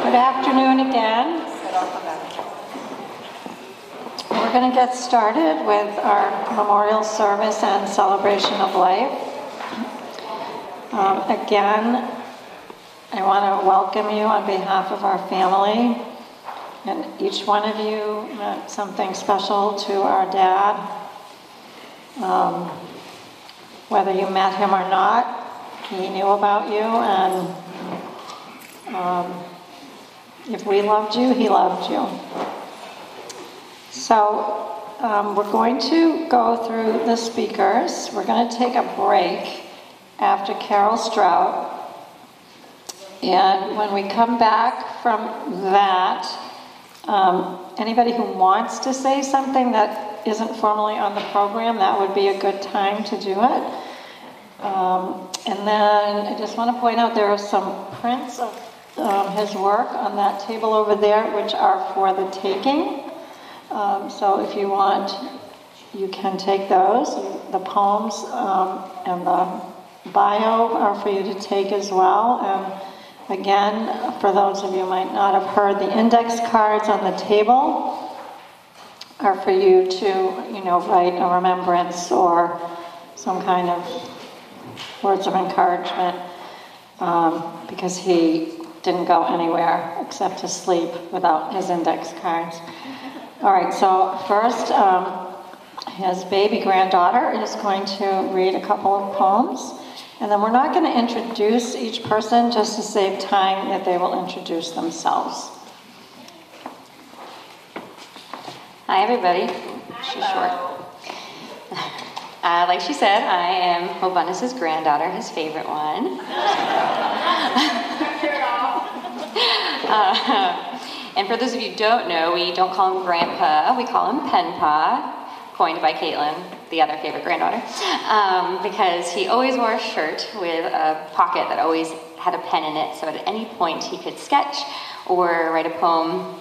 Good afternoon again. We're going to get started with our memorial service and celebration of life. Again, I want to welcome you on behalf of our family, and each one of you meant something special to our dad. Whether you met him or not, he knew about you, and if we loved you, he loved you. So we're going to go through the speakers. We're going to take a break after Carol Strout. And when we come back from that, anybody who wants to say something that isn't formally on the program, that would be a good time to do it. And then I just want to point out there are some prints of his work on that table over there, which are for the taking. So if you want, you can take those. The poems and the bio are for you to take as well. And again, for those of you who might not have heard, the index cards on the table are for you to, write a remembrance or some kind of words of encouragement, because he didn't go anywhere except to sleep without his index cards. All right, so first, his baby granddaughter is going to read a couple of poems, and then we're not going to introduce each person just to save time that they will introduce themselves. Hi, everybody. She's short. Like she said, I am Hope Bundes' granddaughter, his favorite one. And for those of you who don't know, we don't call him Grandpa, we call him Penpa, coined by Caitlin, the other favorite granddaughter, because he always wore a shirt with a pocket that always had a pen in it, so at any point he could sketch or write a poem.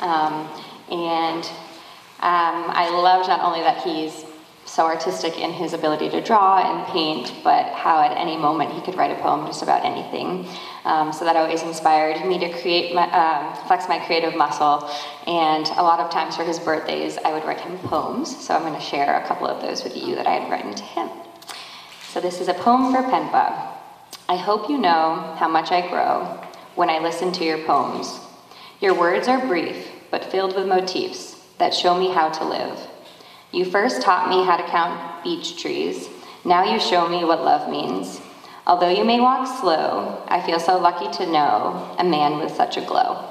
I love not only that he's so artistic in his ability to draw and paint, but how at any moment he could write a poem just about anything. So that always inspired me to flex my creative muscle. And a lot of times for his birthdays, I would write him poems. So I'm going to share a couple of those with you that I had written to him. So this is a poem for Penpa. I hope you know how much I grow when I listen to your poems. Your words are brief, but filled with motifs that show me how to live. You first taught me how to count beech trees. Now you show me what love means. Although you may walk slow, I feel so lucky to know a man with such a glow.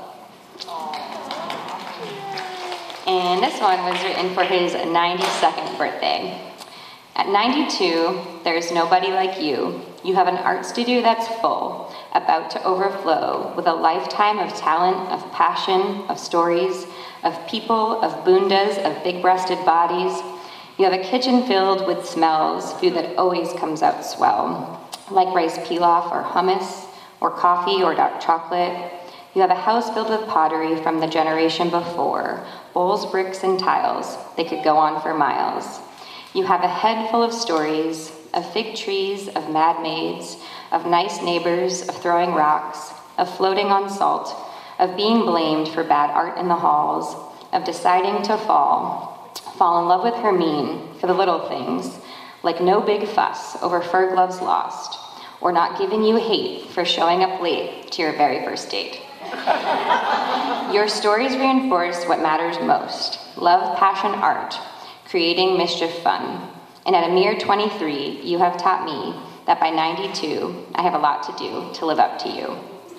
And this one was written for his 92nd birthday. At 92, there's nobody like you. You have an art studio that's full, about to overflow with a lifetime of talent, of passion, of stories, of people, of bundas, of big-breasted bodies. You have a kitchen filled with smells, food that always comes out swell, like rice pilaf or hummus, or coffee or dark chocolate. You have a house filled with pottery from the generation before, bowls, bricks, and tiles. They could go on for miles. You have a head full of stories, of fig trees, of mad maids, of nice neighbors, of throwing rocks, of floating on salt, of being blamed for bad art in the halls, of deciding to fall in love with Hermine for the little things, like no big fuss over fur gloves lost, or not giving you hate for showing up late to your very first date. Your stories reinforce what matters most: love, passion, art, creating mischief fun. And at a mere 23, you have taught me that by 92, I have a lot to do to live up to you.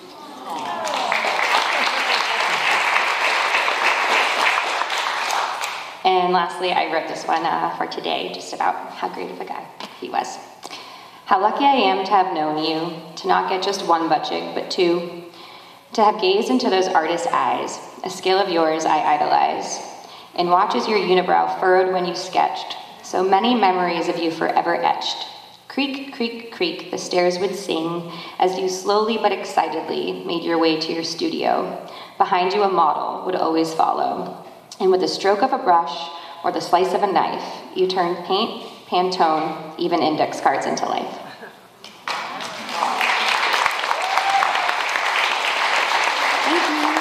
And lastly, I wrote this one for today, just about how great of a guy he was. How lucky I am to have known you, to not get just one butt jig, but two, to have gazed into those artist eyes, a skill of yours I idolize, and watch as your unibrow furrowed when you sketched, so many memories of you forever etched. Creak, creak, creak, the stairs would sing as you slowly but excitedly made your way to your studio. Behind you a model would always follow, and with the stroke of a brush or the slice of a knife, you turned paint, Pantone, even index cards into life. Thank you.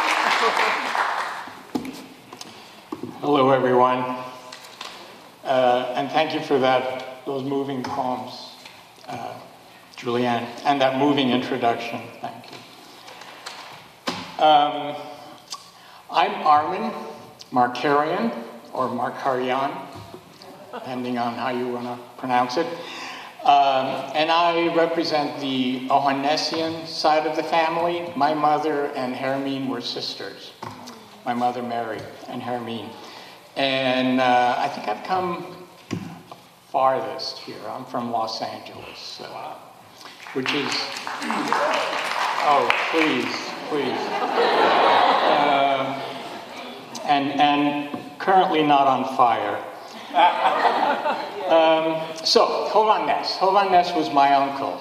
Hello, everyone. And thank you for those moving poems, Julianne, and that moving introduction. Thank you. I'm Armin Markarian, or Markarian, depending on how you want to pronounce it. And I represent the Ohannessian side of the family. My mother and Hermine were sisters. My mother, Mary, and Hermine. And I think I've come farthest here. I'm from Los Angeles, which is, oh, please. And currently not on fire. So, Hovhan Ness. Hovhan Ness was my uncle.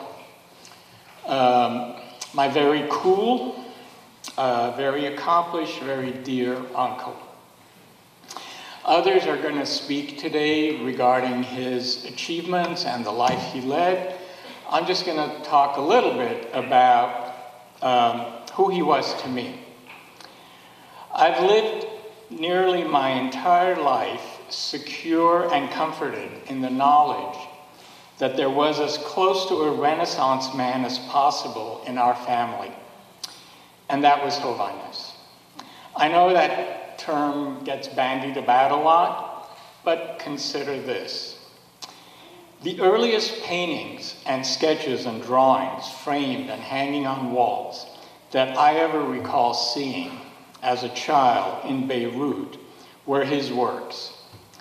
My very cool, very accomplished, very dear uncle. Others are going to speak today regarding his achievements and the life he led. I'm just going to talk a little bit about who he was to me. I've lived nearly my entire life secure and comforted in the knowledge that there was as close to a Renaissance man as possible in our family, and that was Hovhan Ness. I know that term gets bandied about a lot, but consider this. The earliest paintings and sketches and drawings framed and hanging on walls that I ever recall seeing as a child in Beirut were his works.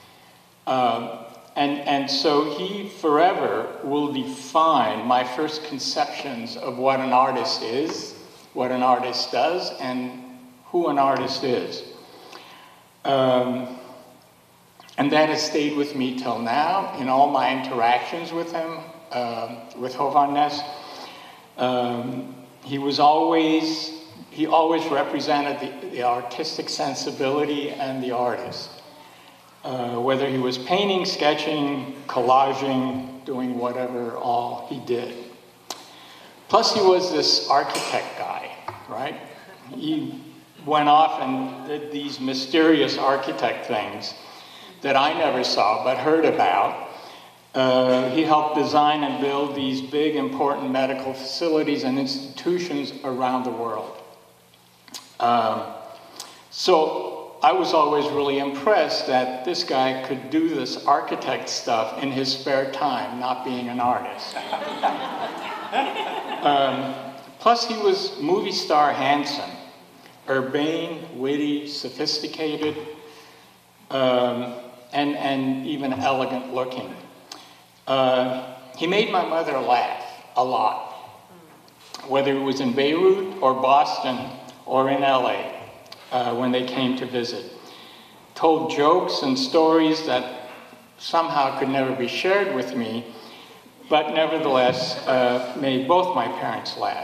And so he forever will define my first conceptions of what an artist is, what an artist does, and who an artist is. And that has stayed with me till now in all my interactions with him, with Hovhan Ness. He always represented the artistic sensibility and the artist. Whether he was painting, sketching, collaging, doing whatever all he did. Plus he was this architect guy, right? He went off and did these mysterious architect things that I never saw but heard about. He helped design and build these big, important medical facilities and institutions around the world. So I was always really impressed that this guy could do this architect stuff in his spare time, not being an artist. Plus he was movie star handsome. Urbane, witty, sophisticated, and even elegant looking. He made my mother laugh a lot, whether it was in Beirut or Boston or in LA when they came to visit. Told jokes and stories that somehow could never be shared with me, but nevertheless made both my parents laugh.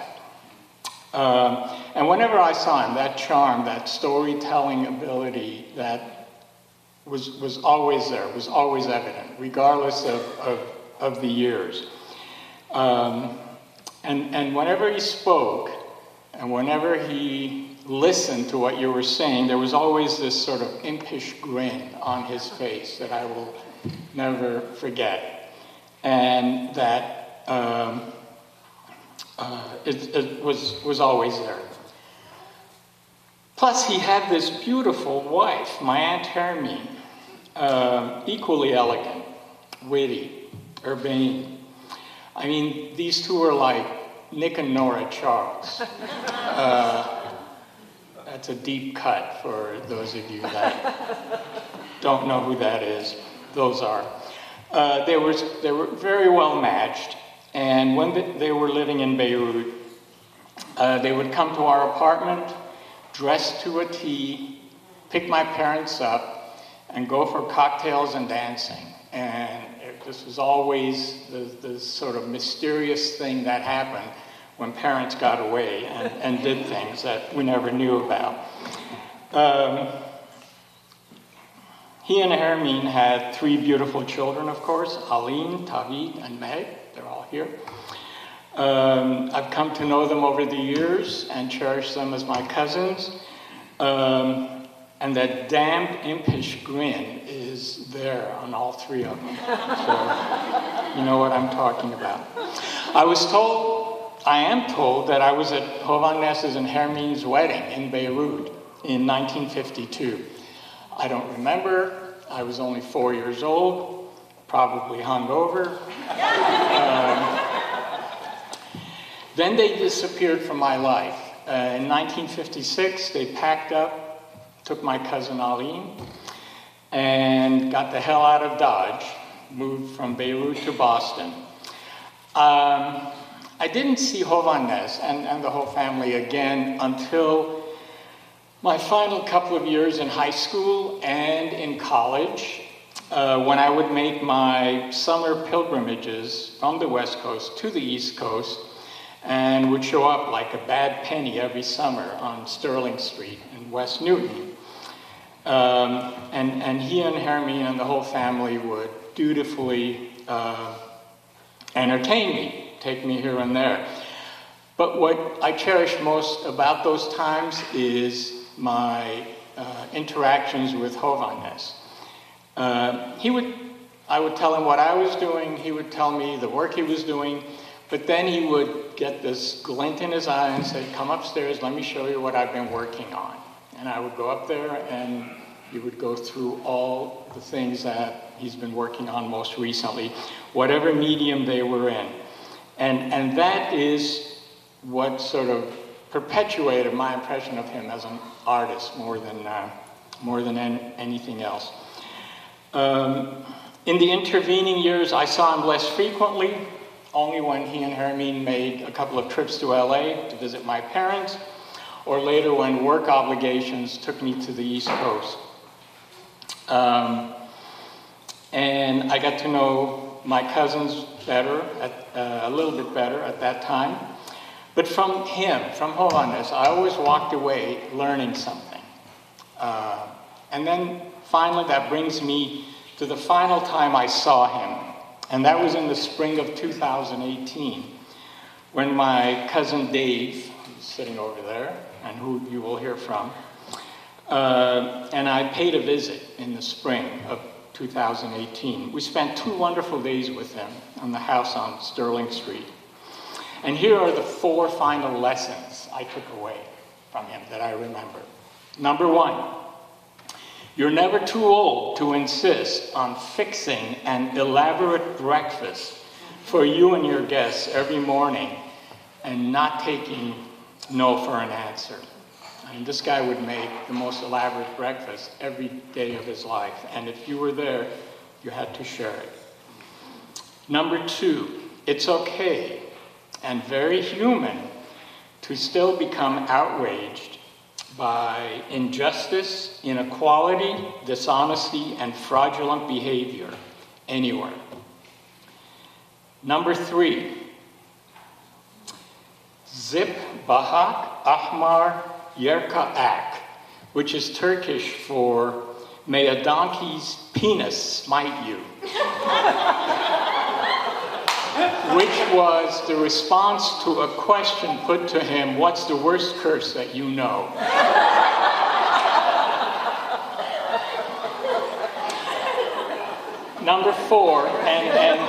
And whenever I saw him, that charm, that storytelling ability that was always there, was always evident, regardless of the years. And whenever he spoke, and whenever he listened to what you were saying, there was always this sort of impish grin on his face that I will never forget. And that it was always there. Plus, he had this beautiful wife, my Aunt Hermine, equally elegant, witty, urbane. I mean, these two are like Nick and Nora Charles. That's a deep cut for those of you that don't know who that is. Those are. They were very well matched. And when they were living in Beirut, they would come to our apartment, dressed to a T, pick my parents up, and go for cocktails and dancing. And this was always the sort of mysterious thing that happened when parents got away and did things that we never knew about. He and Hermine had 3 beautiful children, of course, Aline, Tawhid, and Meg. They're all here. I've come to know them over the years and cherish them as my cousins. And that damned impish grin is there on all three of them. So you know what I'm talking about. I am told that I was at Hovhannes' and Hermine's wedding in Beirut in 1952. I don't remember. I was only 4 years old, probably hungover. Then they disappeared from my life. In 1956, they packed up, took my cousin Aline, and got the hell out of Dodge, moved from Beirut to Boston. I didn't see Hovhannes and the whole family again until my final couple of years in high school and in college, when I would make my summer pilgrimages from the West Coast to the East Coast, and would show up like a bad penny every summer on Sterling Street in West Newton. And he and Hermine and the whole family would dutifully entertain me, take me here and there. But what I cherish most about those times is my interactions with Hovhannes. I would tell him what I was doing, he would tell me the work he was doing, but then he would get this glint in his eye and say, "Come upstairs, let me show you what I've been working on." And I would go up there and he would go through all the things that he's been working on most recently, whatever medium they were in. And that is what sort of perpetuated my impression of him as an artist more than anything else. In the intervening years, I saw him less frequently, only when he and Hermine made a couple of trips to LA to visit my parents, or later when work obligations took me to the East Coast. And I got to know my cousins better, a little bit better at that time. But from him, from Hovhannes, I always walked away learning something. And then finally that brings me to the final time I saw him. And that was in the spring of 2018, when my cousin Dave, who's sitting over there, and who you will hear from, and I paid a visit in the spring of 2018. We spent 2 wonderful days with him on the house on Sterling Street. And here are the 4 final lessons I took away from him that I remember. Number 1, you're never too old to insist on fixing an elaborate breakfast for you and your guests every morning and not taking no for an answer. I mean, this guy would make the most elaborate breakfast every day of his life, and if you were there, you had to share it. Number 2, it's okay and very human to still become outraged by injustice, inequality, dishonesty, and fraudulent behavior anywhere. Number 3, Zip Bahak Ahmar Yerka Ak, which is Turkish for "May a donkey's penis smite you," which was the response to a question put to him, "What's the worst curse that you know?" Number 4, and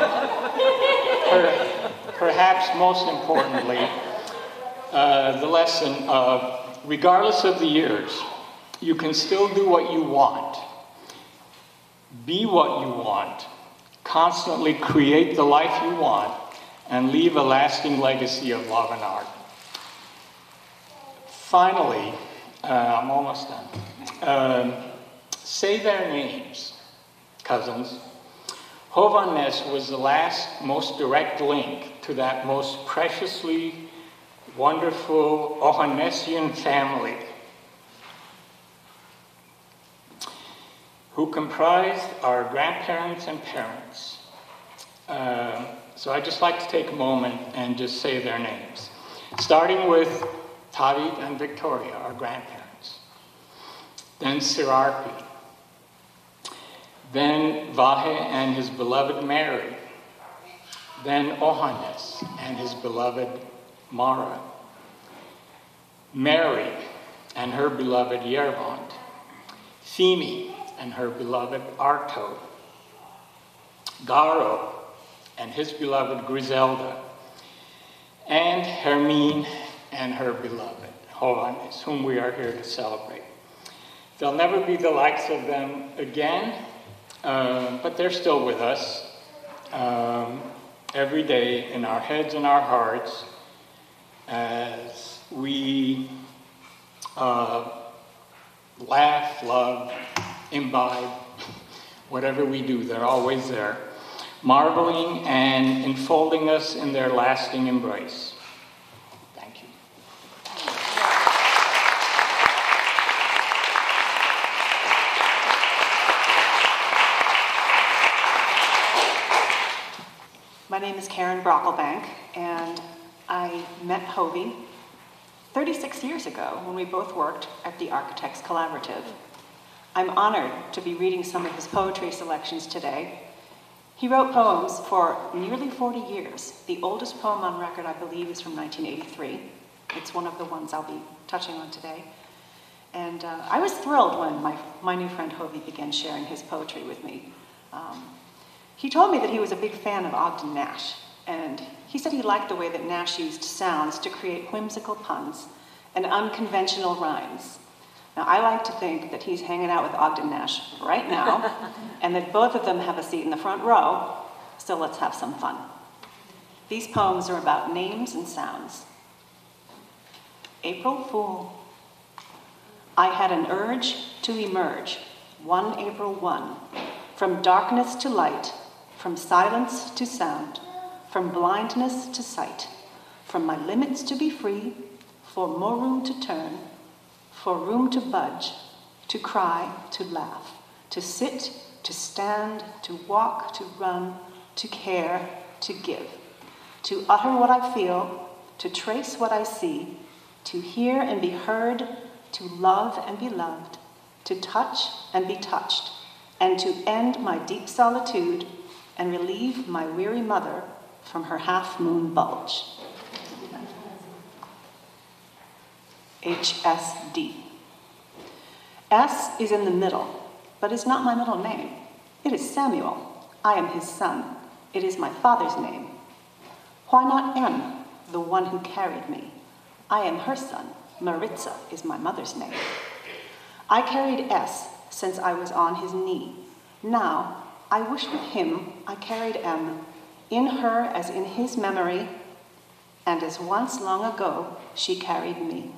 perhaps most importantly, the lesson of, regardless of the years, you can still do what you want, be what you want, constantly create the life you want, and leave a lasting legacy of love and art. Finally, I'm almost done. Say their names, cousins. Hovhannes was the last, most direct link to that most preciously wonderful Ohannesian family who comprised our grandparents and parents. So I'd just like to take a moment and just say their names. Starting with Tavit and Victoria, our grandparents. Then Sirarpi. Then Vahe and his beloved Mary. Then Ohannes and his beloved Mara. Mary and her beloved Yervant, Femi and her beloved Arto, Garo and his beloved Griselda, and Hermine and her beloved Johannes, whom we are here to celebrate. There'll never be the likes of them again, but they're still with us every day in our heads and our hearts as we laugh, love, imbibe, whatever we do, they're always there, marveling and enfolding us in their lasting embrace. Thank you. My name is Karen Brocklebank, and I met Hovey 36 years ago when we both worked at the Architects Collaborative. I'm honored to be reading some of his poetry selections today. He wrote poems for nearly 40 years. The oldest poem on record, I believe, is from 1983. It's one of the ones I'll be touching on today. And I was thrilled when my new friend Hovey began sharing his poetry with me. He told me that he was a big fan of Ogden Nash, and he said he liked the way that Nash used sounds to create whimsical puns and unconventional rhymes. Now, I like to think that he's hanging out with Ogden Nash right now, and that both of them have a seat in the front row, so let's have some fun. These poems are about names and sounds. April Fool. I had an urge to emerge, one April 1, from darkness to light, from silence to sound, from blindness to sight, from my limits to be free, for more room to turn, for room to budge, to cry, to laugh, to sit, to stand, to walk, to run, to care, to give, to utter what I feel, to trace what I see, to hear and be heard, to love and be loved, to touch and be touched, and to end my deep solitude and relieve my weary mother from her half-moon bulge. HSD. S is in the middle, but is not my middle name. It is Samuel. I am his son. It is my father's name. Why not M, the one who carried me? I am her son. Maritza is my mother's name. I carried S since I was on his knee. Now, I wish with him I carried M, in her as in his memory, and as once long ago she carried me.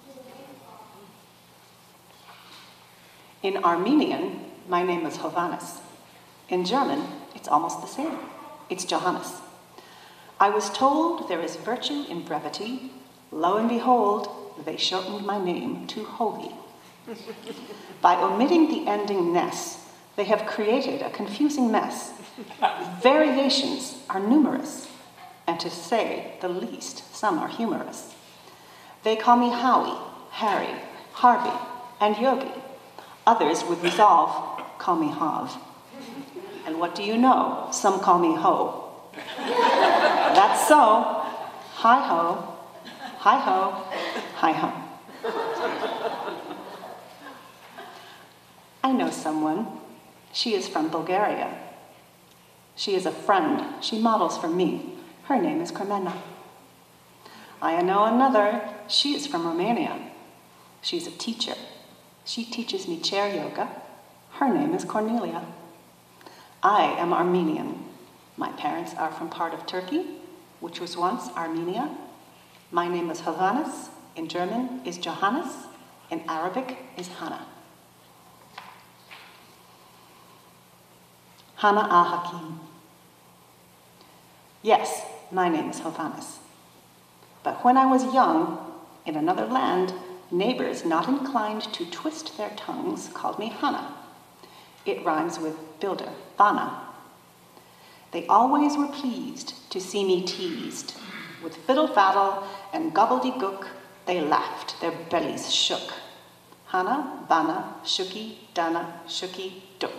In Armenian, my name is Johannes. In German, it's almost the same. It's Johannes. I was told there is virtue in brevity. Lo and behold, they shortened my name to Hovey. By omitting the ending ness, they have created a confusing mess. Variations are numerous, and to say the least, some are humorous. They call me Howie, Harry, Harvey, and Yogi. Others with resolve call me Hav. And what do you know? Some call me Ho. That's so. Hi-ho, hi-ho, hi-ho. I know someone. She is from Bulgaria. She is a friend. She models for me. Her name is Carmena. I know another. She is from Romania. She's a teacher. She teaches me chair yoga. Her name is Cornelia. I am Armenian. My parents are from part of Turkey, which was once Armenia. My name is Johannes. In German is Johannes. In Arabic is Hannah. Hannah Al-Hakim. Yes, my name is Johannes. But when I was young, in another land, neighbors not inclined to twist their tongues called me Hannah. It rhymes with builder, Bana. They always were pleased to see me teased. With fiddle-faddle and gobbledygook, they laughed, their bellies shook. Hannah, Bana, Shuki, Dana, Shuki, Duk.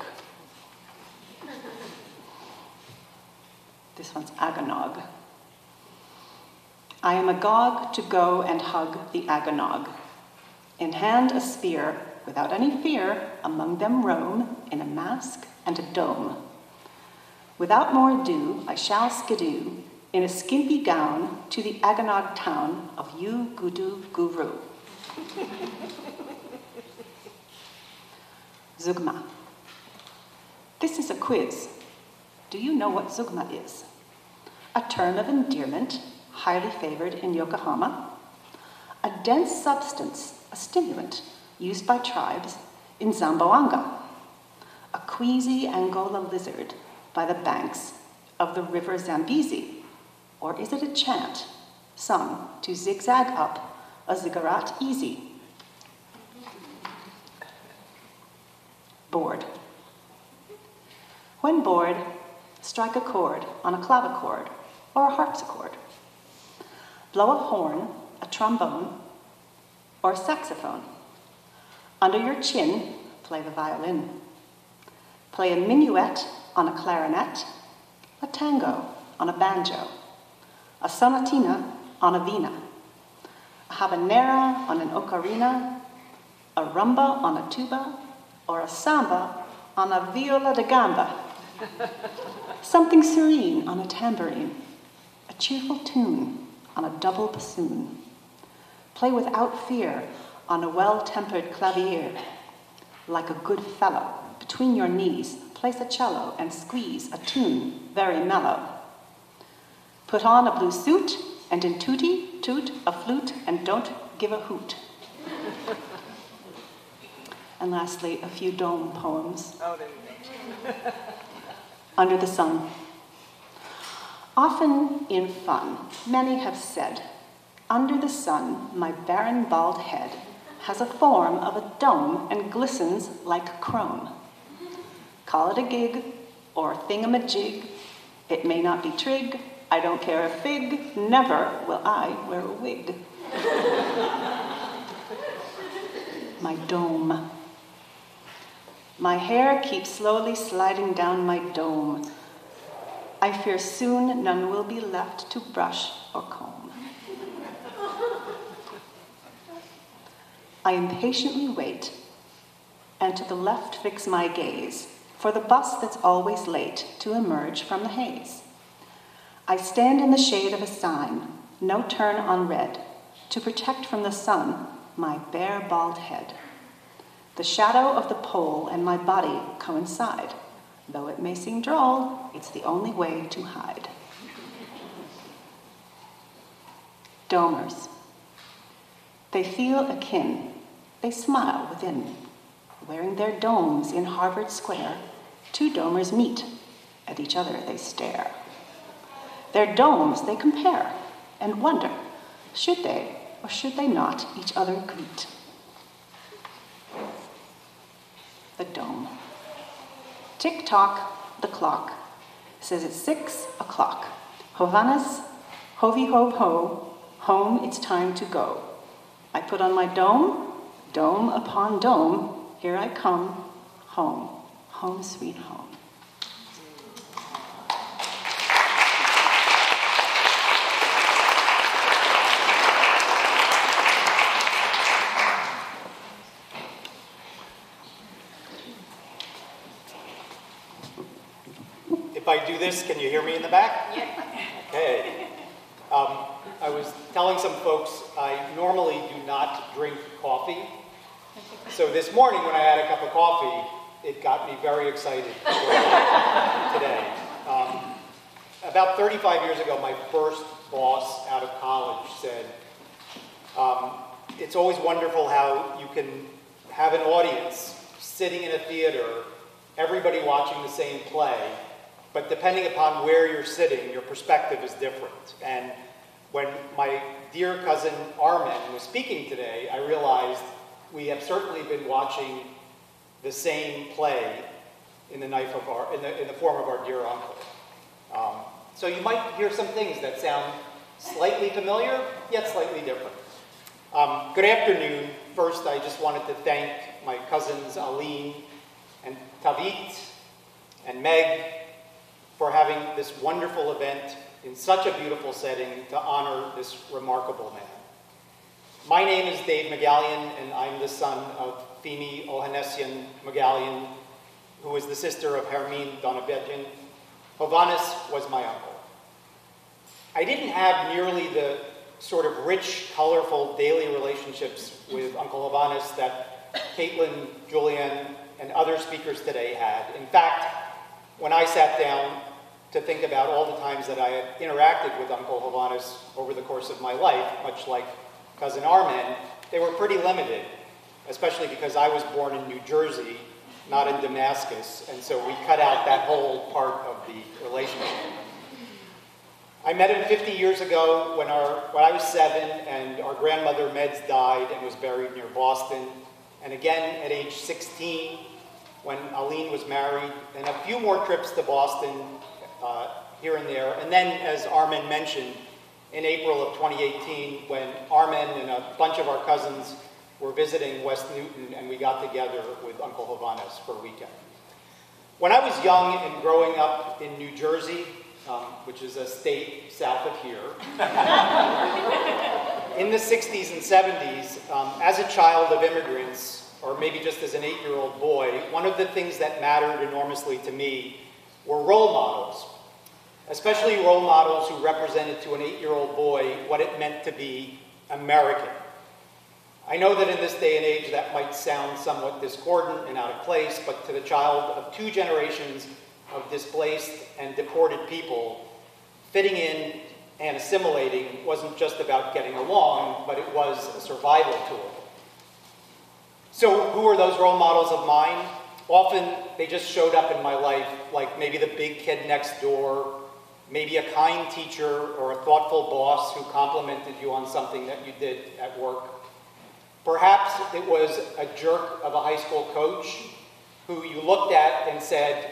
This one's Aganog. I am agog to go and hug the Aganog. In hand a spear, without any fear, among them roam, in a mask and a dome. Without more ado, I shall skidoo, in a skimpy gown, to the Agonog town of Yu Gudu Guru. Zugma. This is a quiz. Do you know what Zugma is? A term of endearment, highly favored in Yokohama. A dense substance, a stimulant, used by tribes in Zamboanga. A queasy Angola lizard by the banks of the river Zambezi. Or is it a chant sung to zigzag up a ziggurat easy? Bored. When bored, strike a chord on a clavichord or a harpsichord. Blow a horn, a trombone, or a saxophone. Under your chin, play the violin. Play a minuet on a clarinet, a tango on a banjo, a sonatina on a vina, a habanera on an ocarina, a rumba on a tuba, or a samba on a viola da gamba. Something serene on a tambourine, a cheerful tune on a double bassoon. Play without fear on a well-tempered clavier. Like a good fellow, between your knees, place a cello and squeeze a tune very mellow. Put on a blue suit and in tootie, toot a flute and don't give a hoot. And lastly, a few dome poems. Under the sun. Often in fun, many have said, under the sun, my barren bald head has a form of a dome and glistens like chrome. Call it a gig or thingamajig. It may not be trig. I don't care a fig. Never will I wear a wig. My dome. My hair keeps slowly sliding down my dome. I fear soon none will be left to brush or comb. I impatiently wait, and to the left fix my gaze, for the bus that's always late to emerge from the haze. I stand in the shade of a sign, no turn on red, to protect from the sun my bare bald head. The shadow of the pole and my body coincide. Though it may seem droll, it's the only way to hide. Domers. They feel akin. They smile within. Wearing their domes in Harvard Square, two domers meet. At each other they stare. Their domes they compare and wonder, should they or should they not each other greet? The dome. Tick-tock, the clock says it's 6 o'clock. Hovannes, hovey hove ho, home it's time to go. I put on my dome, dome upon dome, here I come, home, home sweet home. If I do this, can you hear me in the back? Yeah. Okay. I was telling some folks I normally do not drink coffee. So this morning when I had a cup of coffee, it got me very excited today. About 35 years ago, my first boss out of college said, it's always wonderful how you can have an audience sitting in a theater, everybody watching the same play, but depending upon where you're sitting, your perspective is different. And when my dear cousin Armin was speaking today, I realized we have certainly been watching the same play in the form of our dear uncle. So you might hear some things that sound slightly familiar, yet slightly different. Good afternoon. First, I just wanted to thank my cousins Aline and Tavit and Meg for having this wonderful event in such a beautiful setting to honor this remarkable man. My name is Dave Magallian, and I'm the son of Femi Ohanessian Magallian, who is the sister of Hermine Donabedjian. Hovhannes was my uncle. I didn't have nearly the sort of rich, colorful daily relationships with Uncle Hovhannes that Caitlin, Julianne, and other speakers today had. In fact, when I sat down to think about all the times that I had interacted with Uncle Hovhannes over the course of my life, much like Cousin Armen, they were pretty limited, especially because I was born in New Jersey, not in Damascus, and so we cut out that whole part of the relationship. I met him 50 years ago when I was 7 and our grandmother Meds died and was buried near Boston, and again at age 16 when Aline was married, and a few more trips to Boston here and there, and then, as Armen mentioned, in April of 2018 when Armen and a bunch of our cousins were visiting West Newton and we got together with Uncle Hovhannes for a weekend. When I was young and growing up in New Jersey, which is a state south of here, in the 60s and 70s, as a child of immigrants, or maybe just as an 8-year-old boy, one of the things that mattered enormously to me were role models, especially role models who represented to an 8-year-old boy what it meant to be American. I know that in this day and age that might sound somewhat discordant and out of place, but to the child of 2 generations of displaced and deported people, fitting in and assimilating wasn't just about getting along, but it was a survival tool. So who are those role models of mine? Often they just showed up in my life, like maybe the big kid next door, maybe a kind teacher or a thoughtful boss who complimented you on something that you did at work. Perhaps it was a jerk of a high school coach who you looked at and said,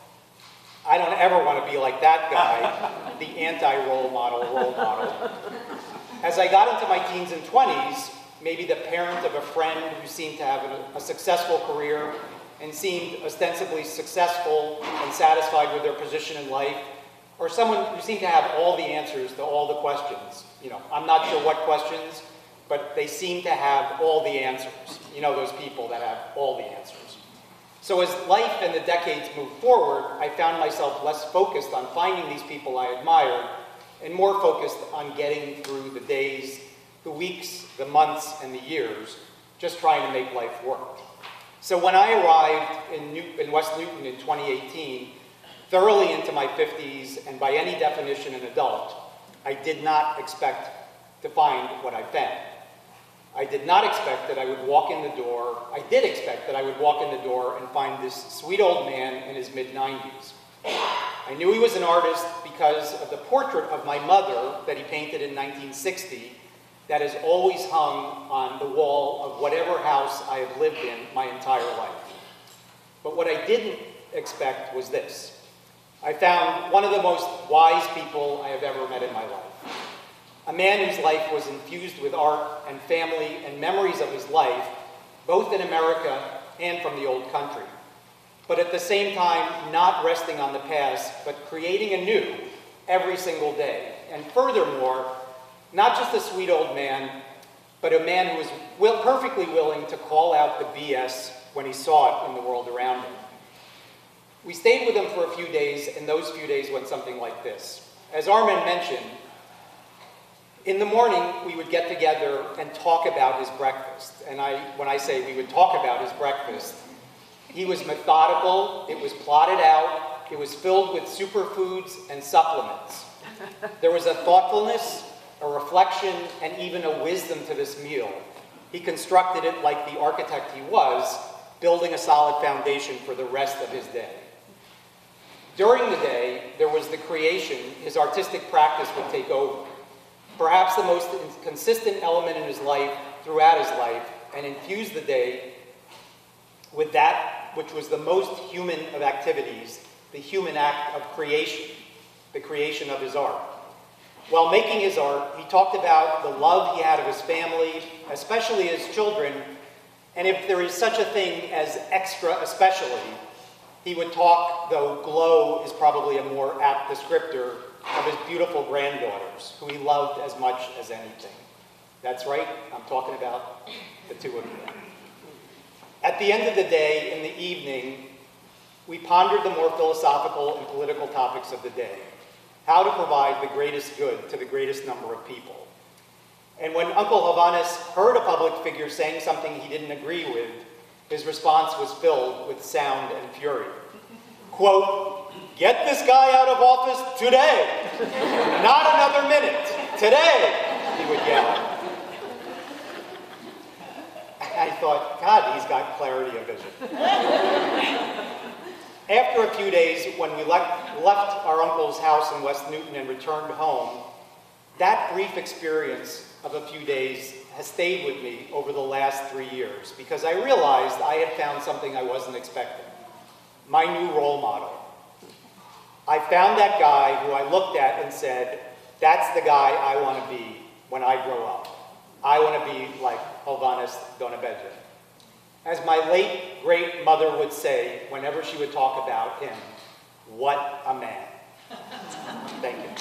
I don't ever want to be like that guy, the anti-role model. As I got into my teens and 20s, maybe the parent of a friend who seemed to have a successful career and seemed ostensibly successful and satisfied with their position in life, or someone who seemed to have all the answers to all the questions. You know, I'm not sure what questions, but they seem to have all the answers. You know, those people that have all the answers. So as life and the decades moved forward, I found myself less focused on finding these people I admired and more focused on getting through the days, the weeks, the months, and the years, just trying to make life work. So when I arrived in West Newton in 2018, thoroughly into my 50s, and by any definition an adult, I did not expect to find what I found. I did not expect that I would walk in the door. I did expect that I would walk in the door and find this sweet old man in his mid-90s. I knew he was an artist because of the portrait of my mother that he painted in 1960 that has always hung on the wall of whatever house I have lived in my entire life. But what I didn't expect was this. I found one of the most wise people I have ever met in my life. A man whose life was infused with art and family and memories of his life, both in America and from the old country. But at the same time, not resting on the past, but creating anew every single day. And furthermore, not just a sweet old man, but a man who was perfectly willing to call out the BS when he saw it in the world around him. We stayed with him for a few days, and those few days went something like this. As Armen mentioned, in the morning, we would get together and talk about his breakfast. And when I say we would talk about his breakfast, he was methodical, it was plotted out, it was filled with superfoods and supplements. There was a thoughtfulness, a reflection, and even a wisdom to this meal. He constructed it like the architect he was, building a solid foundation for the rest of his day. During the day, there was the creation. His artistic practice would take over. Perhaps the most consistent element in his life, throughout his life, and infused the day with that which was the most human of activities, the human act of creation, the creation of his art. While making his art, he talked about the love he had of his family, especially his children, and if there is such a thing as extra especially, he would talk, though glow is probably a more apt descriptor, of his beautiful granddaughters, who he loved as much as anything. That's right, I'm talking about the two of you. At the end of the day, in the evening, we pondered the more philosophical and political topics of the day. How to provide the greatest good to the greatest number of people. And when Uncle Hovhannes heard a public figure saying something he didn't agree with, his response was filled with sound and fury. Quote, "Get this guy out of office today! Not another minute! Today!" he would yell. I thought, God, he's got clarity of vision. After a few days, when we left our uncle's house in West Newton and returned home, that brief experience of a few days has stayed with me over the last 3 years because I realized I had found something I wasn't expecting. My new role model. I found that guy who I looked at and said, that's the guy I want to be when I grow up. I want to be like Hovhannes Donabedje. As my late great mother would say whenever she would talk about him, what a man. Thank you.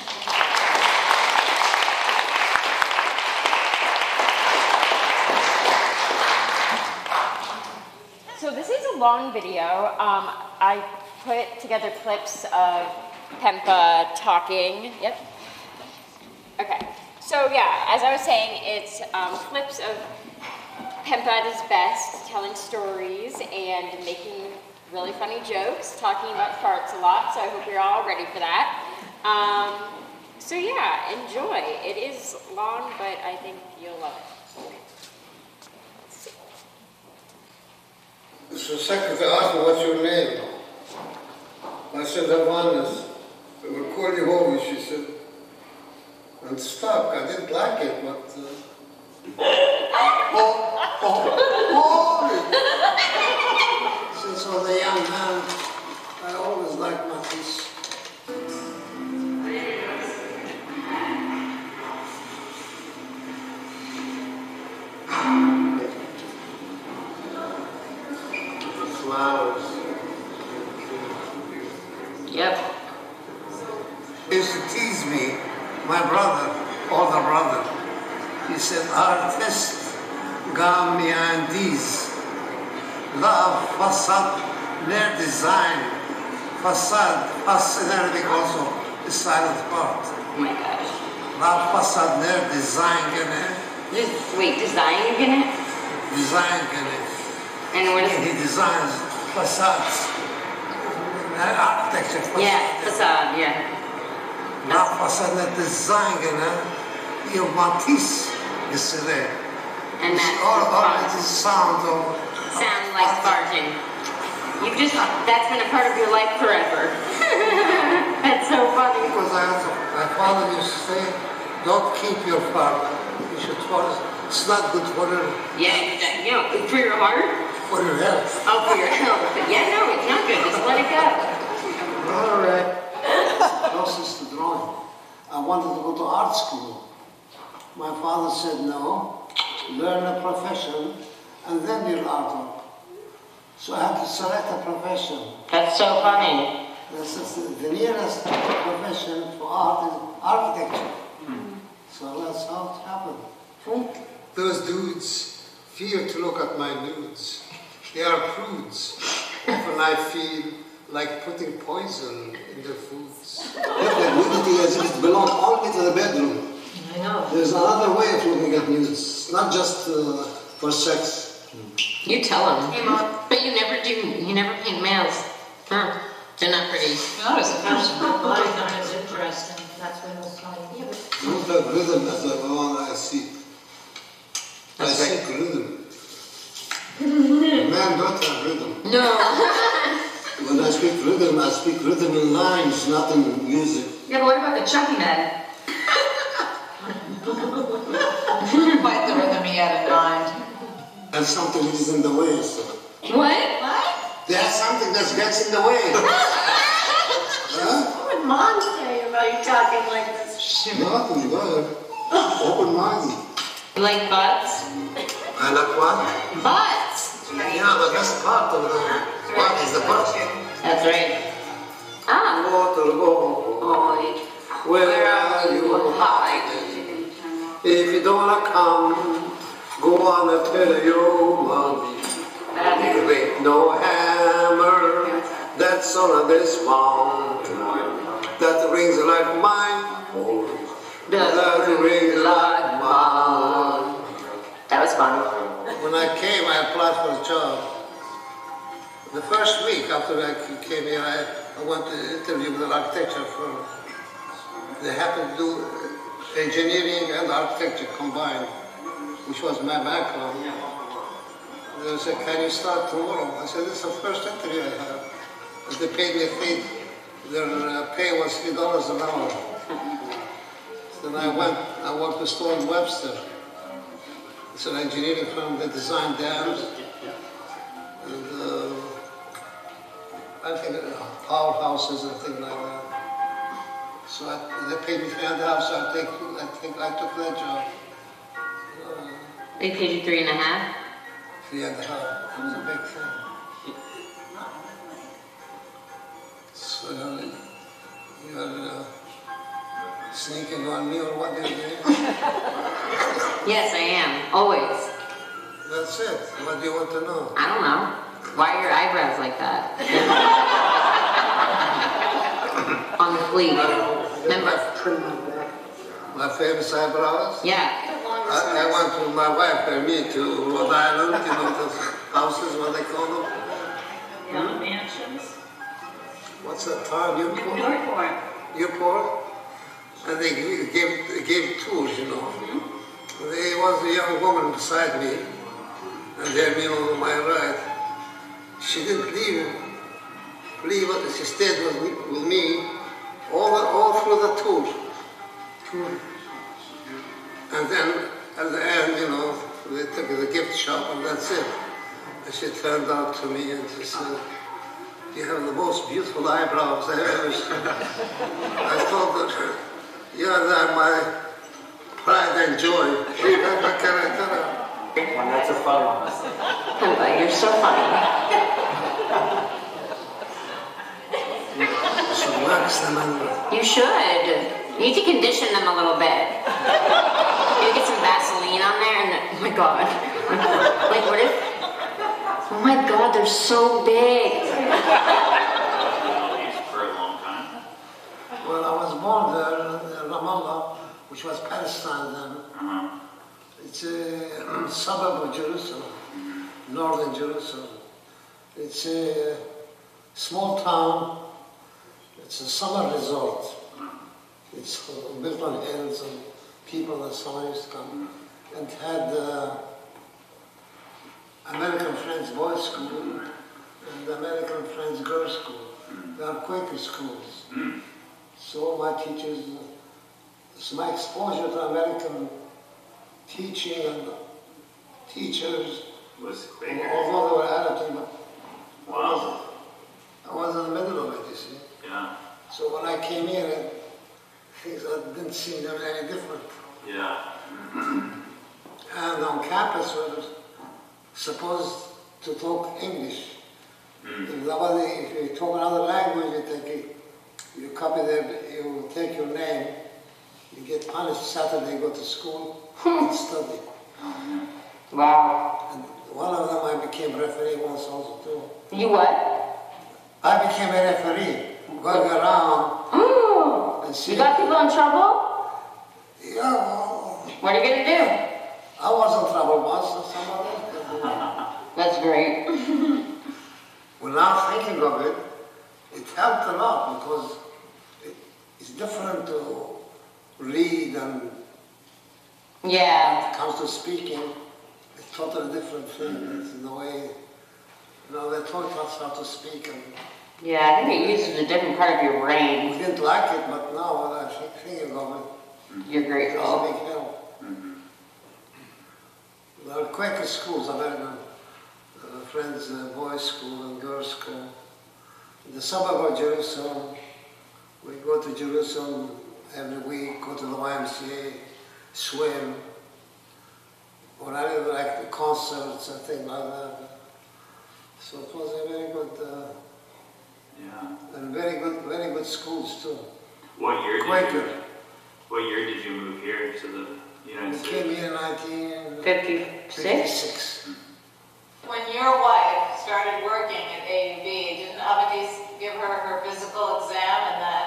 So this is a long video. I put together clips of Pempa talking. Yep. Okay. So yeah, as I was saying, it's clips of Pempa at his best, telling stories and making really funny jokes, talking about farts a lot, so I hope you're all ready for that. So yeah, enjoy. It is long, but I think you'll love it. So secretary asked me, what's your name? I said, Hovhannes. They will call you Hovi, she said. And stuck. I didn't like it, but... Since I was a young man, I always liked Matisse. Flowers. Yep. He used to tease me, my brother, older brother. He said, artist gourmandise, love, facade, their design, facade, fascinating also, the silent part. Oh my gosh. Love, facade, their design, Wait, design again? design, And what is he designs facades, architecture. Facade. Yeah, facade, yeah. Love, facade, their design, you Matisse, is there. And that's all this sound of... sounds like farting. That's been a part of your life forever. That's so funny. Because my father used to say, don't keep your fart. You should fart. It's not good for your... Yeah, for your heart? For your health. Oh, for your health. Yeah, no, it's not good. Just let it go. All right. Closest to drawing. I wanted to go to art school. My father said, no, learn a profession, and then you'll artwork. So I had to select a profession. That's so funny. The nearest profession for art is architecture. So that's how it happened. Those dudes fear to look at my nudes. They are prudes. Often I feel like putting poison in their foods. Look at nudity as if it belonged only to the bedroom. I know. There's another way of looking at nudes, not just for sex. You tell him. Hey, Mom. But you never paint males. Huh? They're not pretty. Not as a person, but I find it interesting. That's what it was funny. Yeah, but Don't have rhythm as the one I see. I seek rhythm. Man don't have rhythm. No. When I speak rhythm in lines, not in music. Yeah, but what about the Chucky Man? Quite the rhythm he had in mind. And something is in the way, so. What? There's something that gets in the way. Huh? What would Mom say about you talking like this? Nothing, go ahead. Open-minded. You like butts? I like what? Butts! Yeah, the best part of the what is the butt. That's right. Ah. Water, go. Boy. Where are you hiding? If you don't wanna come, go on and tell your mommy. There ain't no hammer that's on this mountain that rings like mine. That rings like mine. That was fun. When I came, I applied for a job. The first week after I came here, I went to interview with an architecture firm. They happened to do engineering and architecture combined, which was my background. They said, can you start tomorrow? I said, this is the first interview I have. And they paid me a fee. Their pay was $3 an hour. Then I worked with Stone Webster. It's an engineering firm that designed dams. And I think powerhouses and things like that. So they paid me $3.5, so I think I took that job. They paid you 3.5? $3.5. It was a big thing. So you're sneaking on me or what do you do? Yes, I am. Always. That's it. What do you want to know? I don't know. Why are your eyebrows like that? On the fleek. Remember? My famous eyebrows? Yeah. I went with my wife and me to Rhode Island, you know, the houses, what they call them? Yeah, mansions. What's that town? Newport? Newport. Newport? And they gave tours, you know. There was a young woman beside me, and then, you know, on my right. She didn't leave, she stayed with me all through the tour. And then, at the end, you know, they took the gift shop and that's it. And she turned out to me and she said, you have the most beautiful eyebrows I've ever seen. I told her, you're my pride and joy. What can I tell her? That's a fun one. You're so funny. You should wax them and You should. You need to condition them a little bit. You get some Vaseline on there and oh my god. Like what if, oh my god, they're so big. For a long time. well, I was born there in Ramallah, which was Palestine then. It's a suburb of Jerusalem, northern Jerusalem. It's a small town. It's a summer resort. It's built on hills and people in the summer used to come. And had American Friends Boys School and American Friends Girls School. They are Quaker schools. So my teachers, so my exposure to American teaching and teachers, Was Quaker. although they were Arab, but Wow. I was in the middle of it, you see. Yeah. So when I came here, things didn't seem to be any different. Yeah. And on campus, we were supposed to talk English. If you talk another language, you copy you take your name, you get punished. Saturday, you go to school and study. Wow. And one of them, I became referee once also too. You what? I became a referee, going around and You seeing. got people in trouble? Yeah, well, What are you gonna do? I was in trouble once and somebody. That's great. Well, now thinking of it, it helped a lot because it's different to read and Yeah. when it comes to speaking, it's totally different thing. It's the way, they taught us how to speak and Yeah, I think it uses a different part of your we brain. didn't like it, but now I think thinking of it, You're it's a grateful. big help. There are Quaker schools, American Friends Boys School and Girls School. In the suburb of Jerusalem, we go to Jerusalem every week, go to the YMCA, swim, or I like the concerts and things like that. So it was a very good, Yeah. and very good schools too. What year did Quaker. you? What year did you move here to the United We came States. here in 1956. When your wife started working at AUB, didn't Avedis give her her physical exam, and then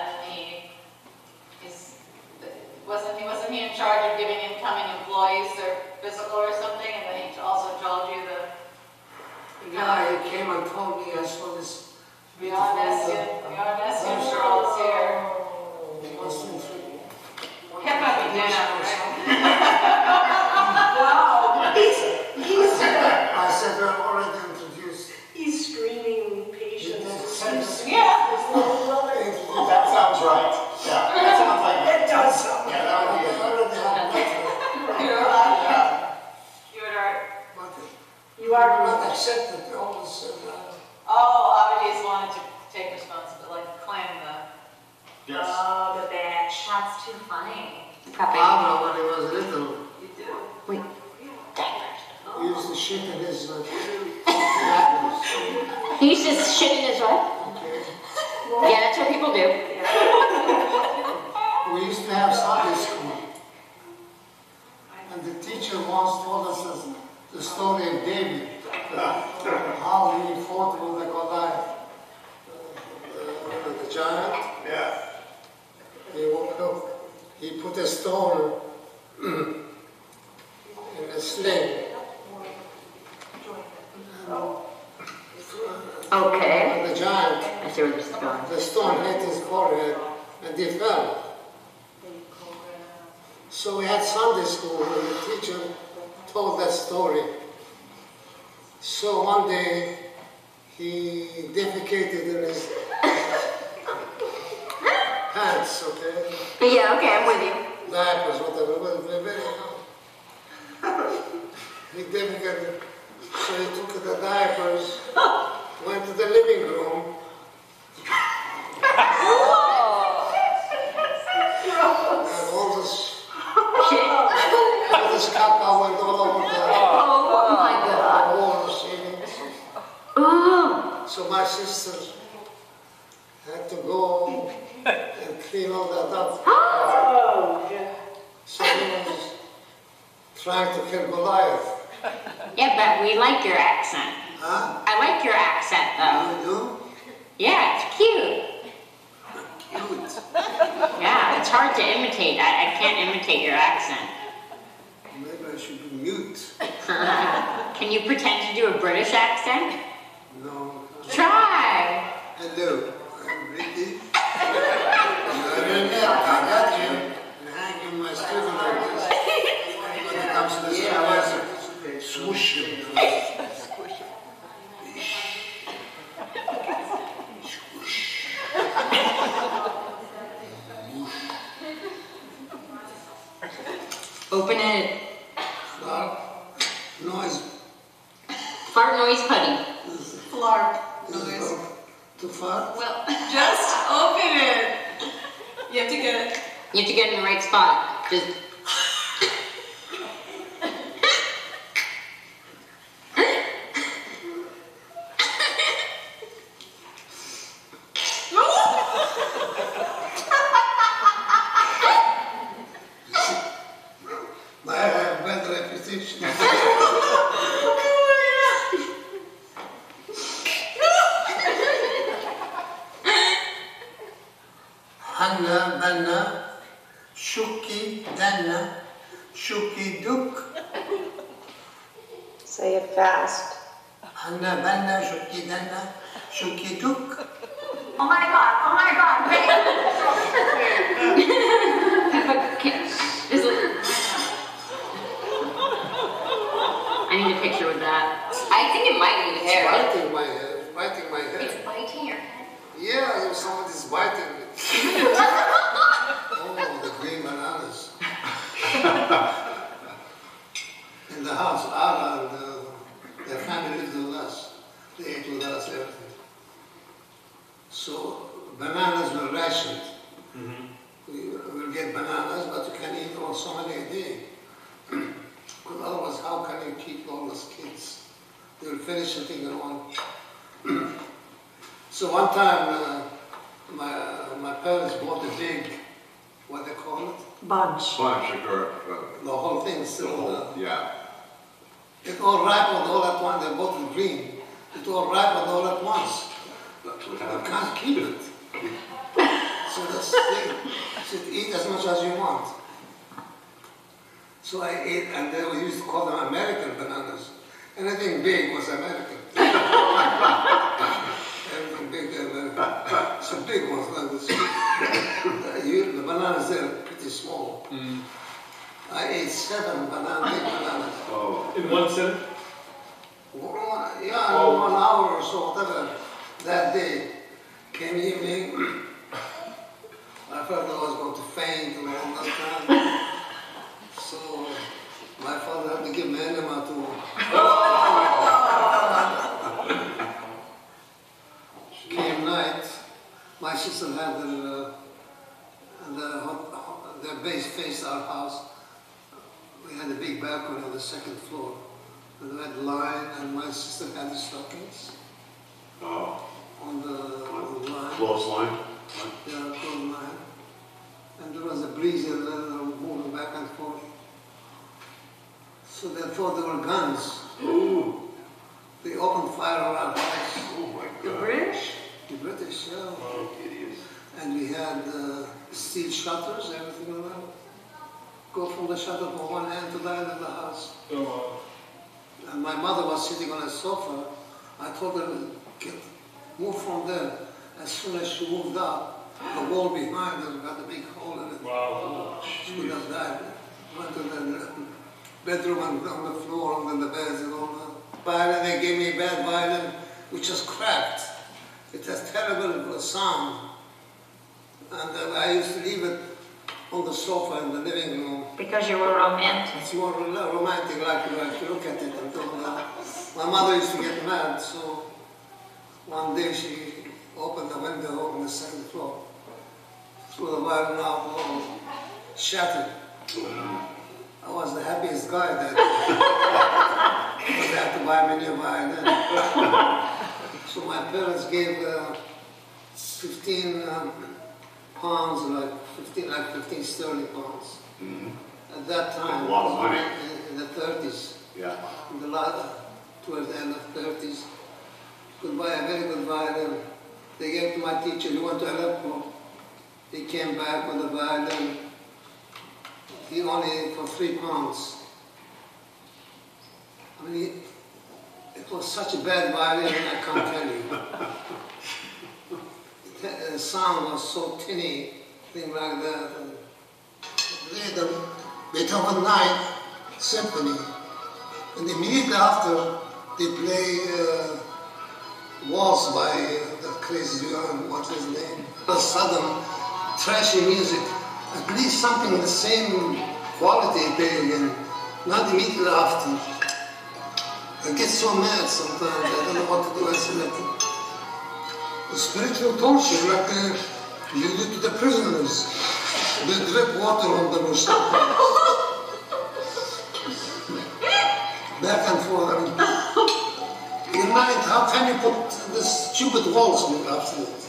wasn't he in charge of giving incoming employees their physical or something, and then he also told you the Yeah, he came and told me I saw this beyond Estian girls here. Kept up and down, right? Wow. I said, we're already introduced. He's screaming patience. Yeah. That sounds right. Yeah, that sounds like It does sound Yeah, that would be it. You are. Not accepted, they always said Avedis wanted to take responsibility, like claim the. Yes. Oh, the badge. That's too funny. Pablo, when he was little, You do. Wait. he used to shit in his diapers. He used to shit in his what? Okay. Yeah, that's what people do. We used to have Sunday school. And the teacher once told us the story of David, how he fought with the Goliath, the giant. Yeah. He woke up, he put a stone in a sling. Okay. And the giant, I see where this is going. the stone hit his forehead and he fell. So we had Sunday school and the teacher told that story. So one day he defecated in his pants, okay? Yeah, okay, I'm with you. Diapers, whatever, but very he defecated. So he took the diapers, went to the living room. And all this caca went all over the Oh my God. wall, the ceilings. Oh. So my sister had to go and clean all that up. Oh, yeah. So he was trying to kill Goliath. Yeah, but we like your accent. Huh? I like your accent though. You do? Yeah, it's cute. Cute. Yeah, it's hard to imitate. I can't imitate your accent. Maybe I should be mute. Can you pretend to do a British accent? No. Try. Hello, I'm British. I got you. Hang in my student like this. When it comes to the supervisor, swoosh him. Open it. Fart noise. Fart noise putty. Flarp. Is it too far? Well, just open it. You have to get it. You have to get it in the right spot. Just. I have a bad reputation. Hanna, Banna, Shuki, Danna, Shuki, Duk. Say it fast. Hanna, Banna, Shuki, Danna, Shuki, Duk. Oh my God, oh my God, I need a picture with that. I think it might need It's hair. biting my head, biting my head. It's biting your head. Yeah, if somebody's biting me. Oh, the green bananas. In the house, Ara and their family lived with us. They ate with us, everything. So, bananas were rationed. We will get bananas, but you can eat on so many a day. Because otherwise, how can you keep all those kids? They will finish eating in one. So one time, my parents bought a big, what they call it? Bunch. Bunch of The whole thing is still, yeah. it all ripened all at once. They both green. It all ripened all at once. That's what You happens. can't keep it. So that's the thing. You should eat as much as you want. So I ate, and they used to call them American bananas. Anything big was American. Everything big, American. So big ones like this. The bananas there are pretty small. I ate 7 big bananas. Oh. In one sitting? Yeah, 1 hour or so, whatever. That day, came evening, I felt I was going to faint and all that time. So my father had to give me enema to. Came night, my sister had their base faced our house. We had a big balcony on the 2nd floor. And we had line, and my sister had the stockings. Oh. On the line. Close line? Yeah, close line. And there was a breeze and then they were moving back and forth. So they thought they were guns. Ooh. They opened fire on our house. Oh my God. The British? The British, yeah. Oh, idiots. And we had steel shutters, everything like that. Go from the shutter from one end to the end of the house. Oh, And my mother was sitting on a sofa. I told her, move from there. As soon as she moved out, the wall behind her got a big hole in it. wow. She would have died. Went to the bedroom and on the floor, under the beds and all that. Violin, they gave me a bad violin, which was cracked. It has terrible sound. And I used to leave it on the sofa in the living room. Because you were romantic. It's more romantic, like you look at it and all that. My mother used to get mad, so one day she opened the window on the 2nd floor, threw the violin out, all shattered. I was the happiest guy that day. Because they had to buy me a new violin. So my parents gave 15 pounds, like 15 sterling pounds. At that time, A lot of money. in the 30s, Yeah. in the towards the end of the 30s, could buy a very good violin. They gave it to my teacher. He went to Aleppo. He came back with a violin. He only for 3 pounds. I mean, it was such a bad violin, I can't tell you. The sound was so tinny, thing like that. And played the Beethoven 9 Symphony, and immediately after they play Waltz by the crazy young, what's his name? A sudden trashy music, at least something the same quality playing again, not immediately after. I get so mad sometimes, I don't know what to do. I said, like, spiritual torture, like you do to the prisoners. They drip water on them or something. Back and forth. I mean, in night, how can you put this stupid walls after it?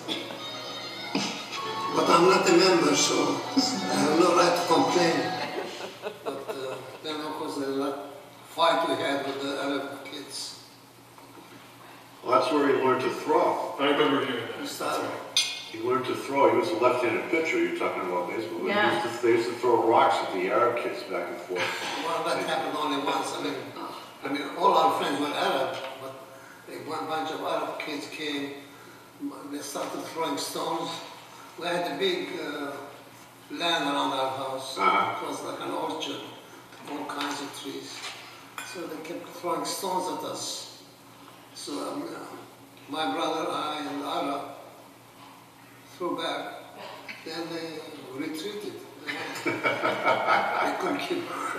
But I'm not a member, so I have no right to complain. But then, of course, there's a fight we had with the Arab kids. Well, that's where he learned to throw. I remember hearing We that. started. He learned to throw. He was a left-handed pitcher. You're talking about baseball. Yeah. They used to throw rocks at the Arab kids back and forth. Well, that happened only once. I mean, all our friends were Arab, but one bunch of Arab kids came. They started throwing stones. We had a big land around our house. Uh-huh. It was like an orchard, all kinds of trees. So they kept throwing stones at us. So my brother, I, and Ara threw back. Then they retreated. They couldn't keep.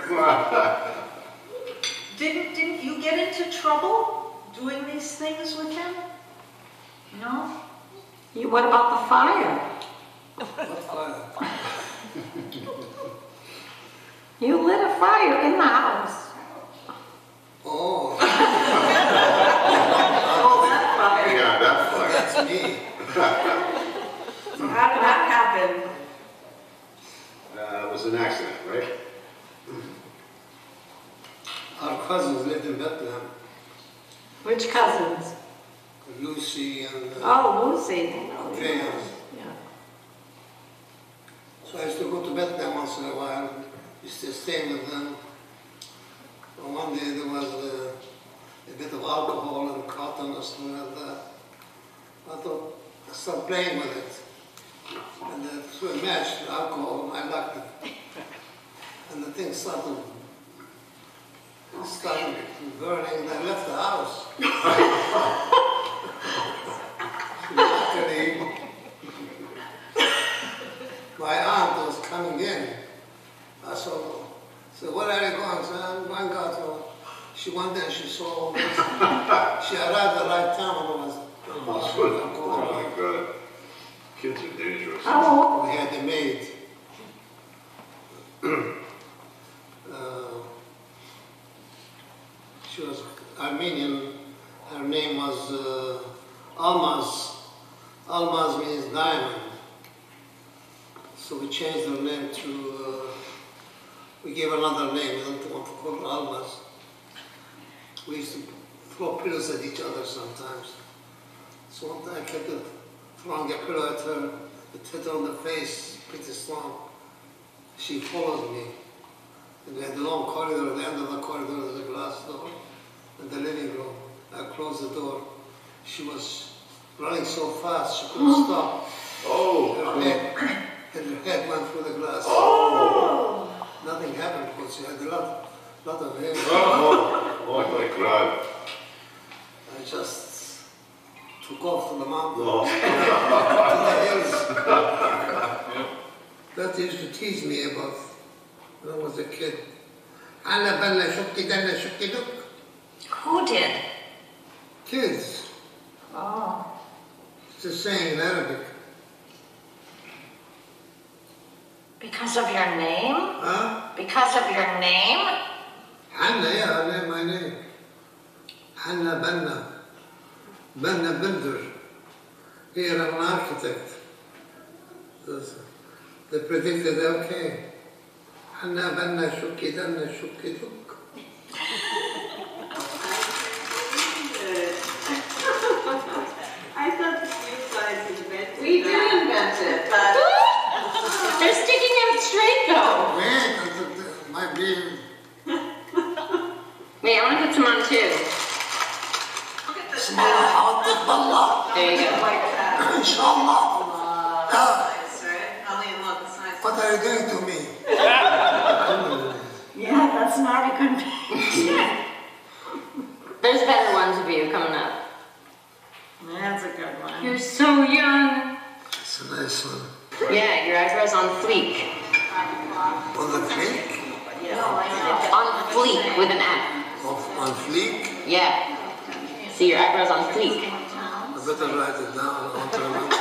Didn't you get into trouble doing these things with him? No? What about the fire? What fire? You lit a fire in the house. Oh. Oh, that fire. Yeah, that's fine. That's me. So how did that happen? It was an accident. cousins lived in Bethlehem. Which cousins? Lucy and Oh, Lucy. Graham. Yeah. So I used to go to Bethlehem once in a while. Used to stay with them. And one day there was a bit of alcohol and cotton or something like that. I thought, I started playing with it. And so I matched the alcohol and I locked it. And the thing started burning and I left the house. Luckily, my aunt was coming in. I said, so where are you going? So I'm going out. So she went there, she saw all this. She arrived at the right time and it was Oh my God. Kids are dangerous. we had a maid. She was Armenian. Her name was Almaz. Almaz means diamond. So we changed her name to, we gave her another name. We don't want to call her Almaz. We used to throw pillows at each other sometimes. So one time I kept throwing a pillow at her, it hit her on the face, pretty strong. She followed me. And we had a long corridor. At the end of the corridor was a glass door in the living room. I closed the door. She was running so fast she couldn't stop. Oh! Her head went through the glass. Oh! Nothing happened because she had a lot of hair. Oh my God. I just took off to the mountain, Oh. to the hills. That used to tease me about when I was a kid. Anna Bella Shukti Dana Shukti Duk. Who did? Kids. Oh. It's a saying in Arabic. Because of your name? Huh? Because of your name? Anna, yeah, her name, my name. Anna Banna. Banna Builder. Here I'm an architect. They predicted, okay. Anna Banna Shukki Dana Shukki Duk. I thought you guys invented We did invent it, but They're sticking out straight though. Wait, my beard. Wait, I want to put some on too. look at this. There you go. Like that. Inshallah. Nice, right? I mean, look, it's nice. What are you doing to me? Yeah, that's not a good name. There's better ones of you coming up. That's a good one. You're so young. It's a nice one. Yeah, your eyebrows on fleek. On the fleek? On fleek with an F. On fleek? Yeah. See your eyebrows on fleek. I better write it down. I want to remember.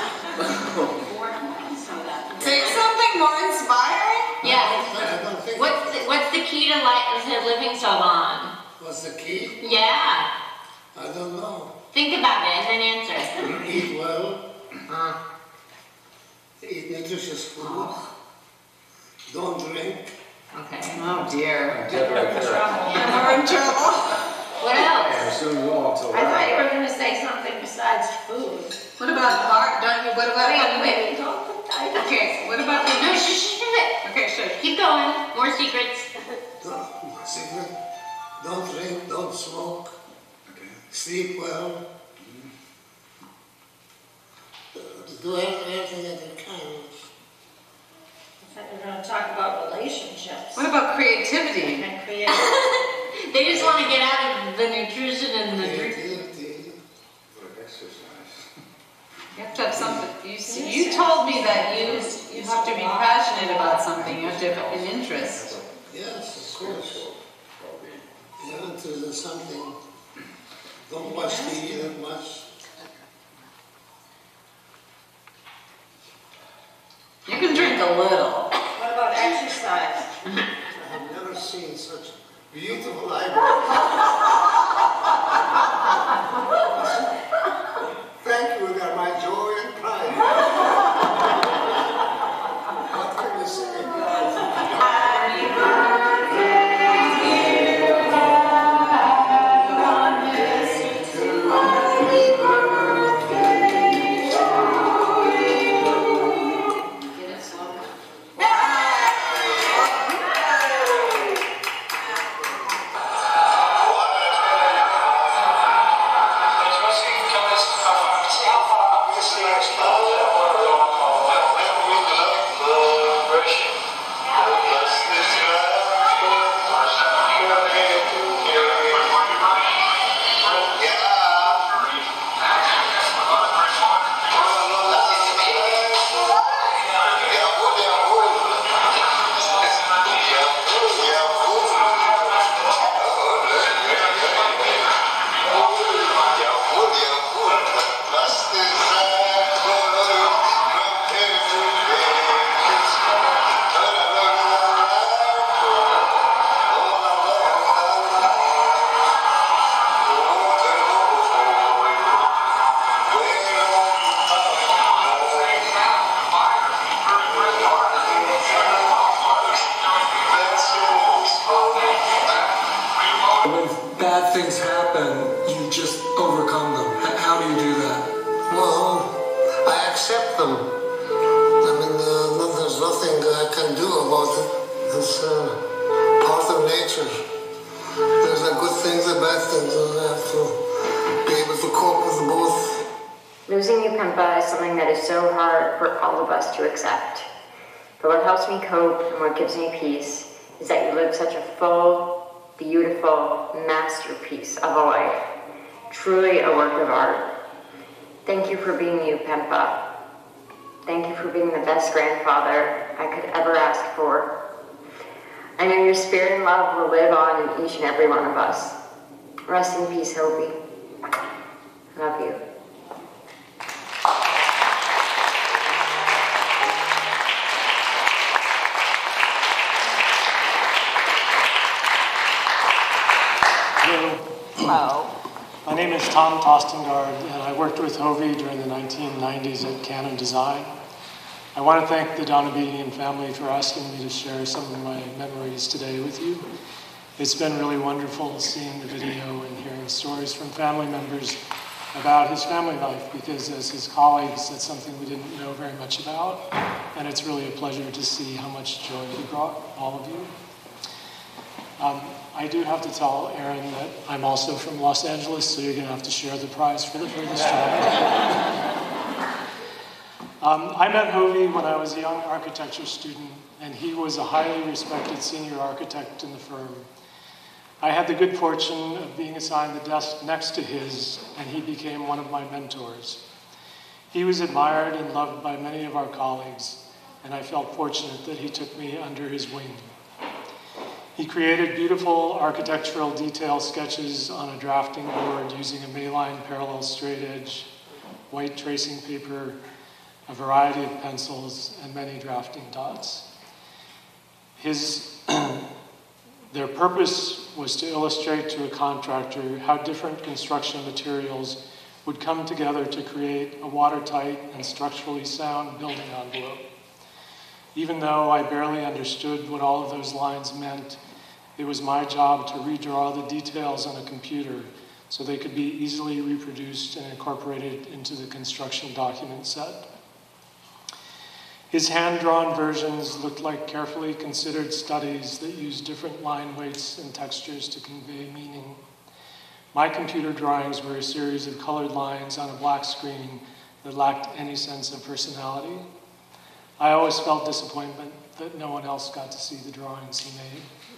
Say something more inspiring. Yeah. I don't think. What's the key to living so long? What's the key? Yeah. I don't know. Think about it and then answer. Eat well. Eat nutritious food. Don't drink. Okay. Oh dear. Yeah. We're in trouble. What else? I thought you were going to say something besides food. What about art? Don't you? What about? Wait, don't put that. Okay. What about the? No, shh. Okay, sure. Keep going. More secrets. Secret. Don't drink. Don't smoke. Sleep well. Do everything that you can. I thought you were going to talk about relationships. What about creativity? And create. They just want to get out of the nutrition and the drink. Creativity. You have to have something. You told me that you have to be passionate about something. You have to have an interest. Yes, of course. If you're interested in something, don't watch TV that much. You can drink a little. What about exercise? I have never seen such beautiful eyebrows. Thank you, they're my joy and pride. What can you say? Happy birthday to you. happen. I mean, there's nothing I can do about it. It's part of nature. There's good things and bad things, and I have to be able to cope with both. Losing you, Pempa, is something that is so hard for all of us to accept. But what helps me cope and what gives me peace is that you live such a full, beautiful masterpiece of a life. Truly a work of art. Thank you for being you, Pempa. Thank you for being the best grandfather I could ever ask for. I know your spirit and love will live on in each and every one of us. Rest in peace, Hobie. I love you. Hello. My name is Tom Tostengard, and I worked with Hovey during the 1990s at Canon Design. I want to thank the Donabedian family for asking me to share some of my memories today with you. It's been really wonderful seeing the video and hearing stories from family members about his family life, because as his colleagues, that's something we didn't know very much about, and it's really a pleasure to see how much joy he brought all of you. I do have to tell Aaron that I'm also from Los Angeles, so you're going to have to share the prize for the furthest travel. I met Hovey when I was a young architecture student, and he was a highly respected senior architect in the firm. I had the good fortune of being assigned the desk next to his, and he became one of my mentors. He was admired and loved by many of our colleagues, and I felt fortunate that he took me under his wing. He created beautiful architectural detail sketches on a drafting board using a Mayline parallel straight edge, white tracing paper, a variety of pencils, and many drafting dots. Their purpose was to illustrate to a contractor how different construction materials would come together to create a watertight and structurally sound building envelope. Even though I barely understood what all of those lines meant, it was my job to redraw the details on a computer so they could be easily reproduced and incorporated into the construction document set. His hand-drawn versions looked like carefully considered studies that used different line weights and textures to convey meaning. My computer drawings were a series of colored lines on a black screen that lacked any sense of personality. I always felt disappointment that no one else got to see the drawings he made.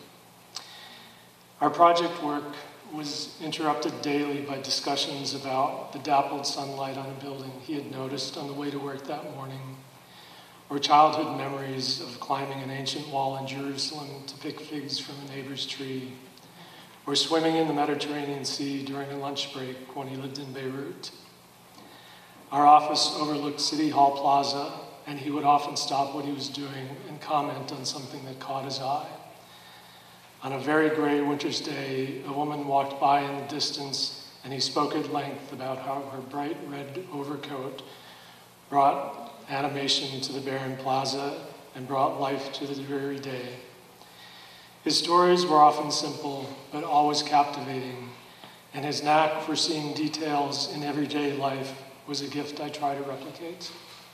Our project work was interrupted daily by discussions about the dappled sunlight on a building he had noticed on the way to work that morning, or childhood memories of climbing an ancient wall in Jerusalem to pick figs from a neighbor's tree, or swimming in the Mediterranean Sea during a lunch break when he lived in Beirut. Our office overlooked City Hall Plaza, and he would often stop what he was doing and comment on something that caught his eye. On a very gray winter's day, a woman walked by in the distance, and he spoke at length about how her bright red overcoat brought animation to the barren plaza and brought life to the dreary day. His stories were often simple, but always captivating, and his knack for seeing details in everyday life was a gift I try to replicate.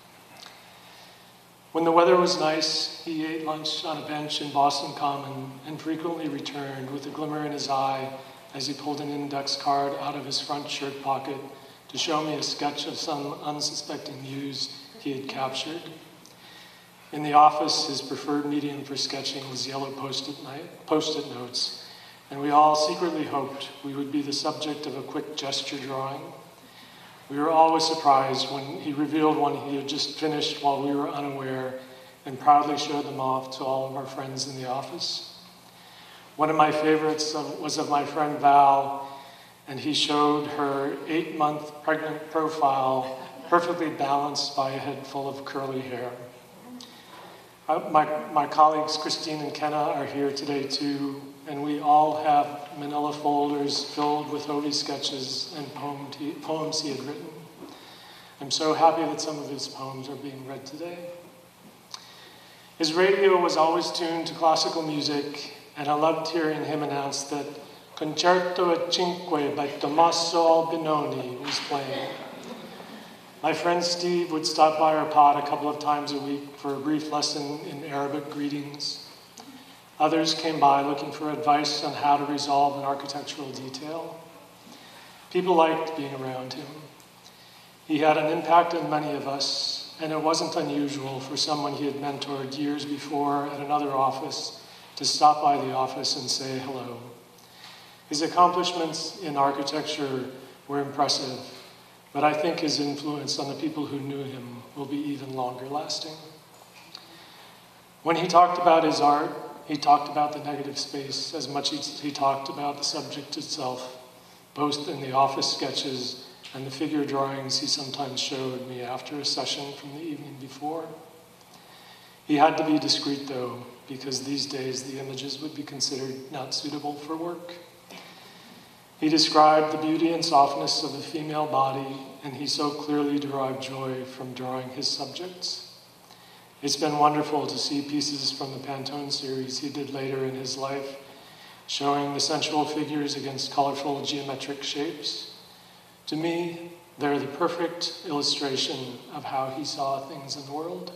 When the weather was nice, he ate lunch on a bench in Boston Common and frequently returned with a glimmer in his eye as he pulled an index card out of his front shirt pocket to show me a sketch of some unsuspecting views he had captured. In the office, his preferred medium for sketching was yellow post-it notes, and we all secretly hoped we would be the subject of a quick gesture drawing. We were always surprised when he revealed one he had just finished while we were unaware and proudly showed them off to all of our friends in the office. One of my favorites was of my friend Val, and he showed her 8-month pregnant profile perfectly balanced by a head full of curly hair. My colleagues Christine and Kenna are here today too, and we all have manila folders filled with Hovey sketches and poems he had written. I'm so happy that some of his poems are being read today. His radio was always tuned to classical music, and I loved hearing him announce that Concerto e Cinque by Tommaso Albinoni was playing. My friend Steve would stop by our pod a couple of times a week for a brief lesson in Arabic greetings. Others came by looking for advice on how to resolve an architectural detail. People liked being around him. He had an impact on many of us, and it wasn't unusual for someone he had mentored years before at another office to stop by the office and say hello. His accomplishments in architecture were impressive, but I think his influence on the people who knew him will be even longer lasting. When he talked about his art, he talked about the negative space as much as he talked about the subject itself, both in the office sketches and the figure drawings he sometimes showed me after a session from the evening before. He had to be discreet though, because these days the images would be considered not suitable for work. He described the beauty and softness of the female body, and he so clearly derived joy from drawing his subjects. It's been wonderful to see pieces from the Pantone series he did later in his life, showing the sensual figures against colorful geometric shapes. To me, they're the perfect illustration of how he saw things in the world.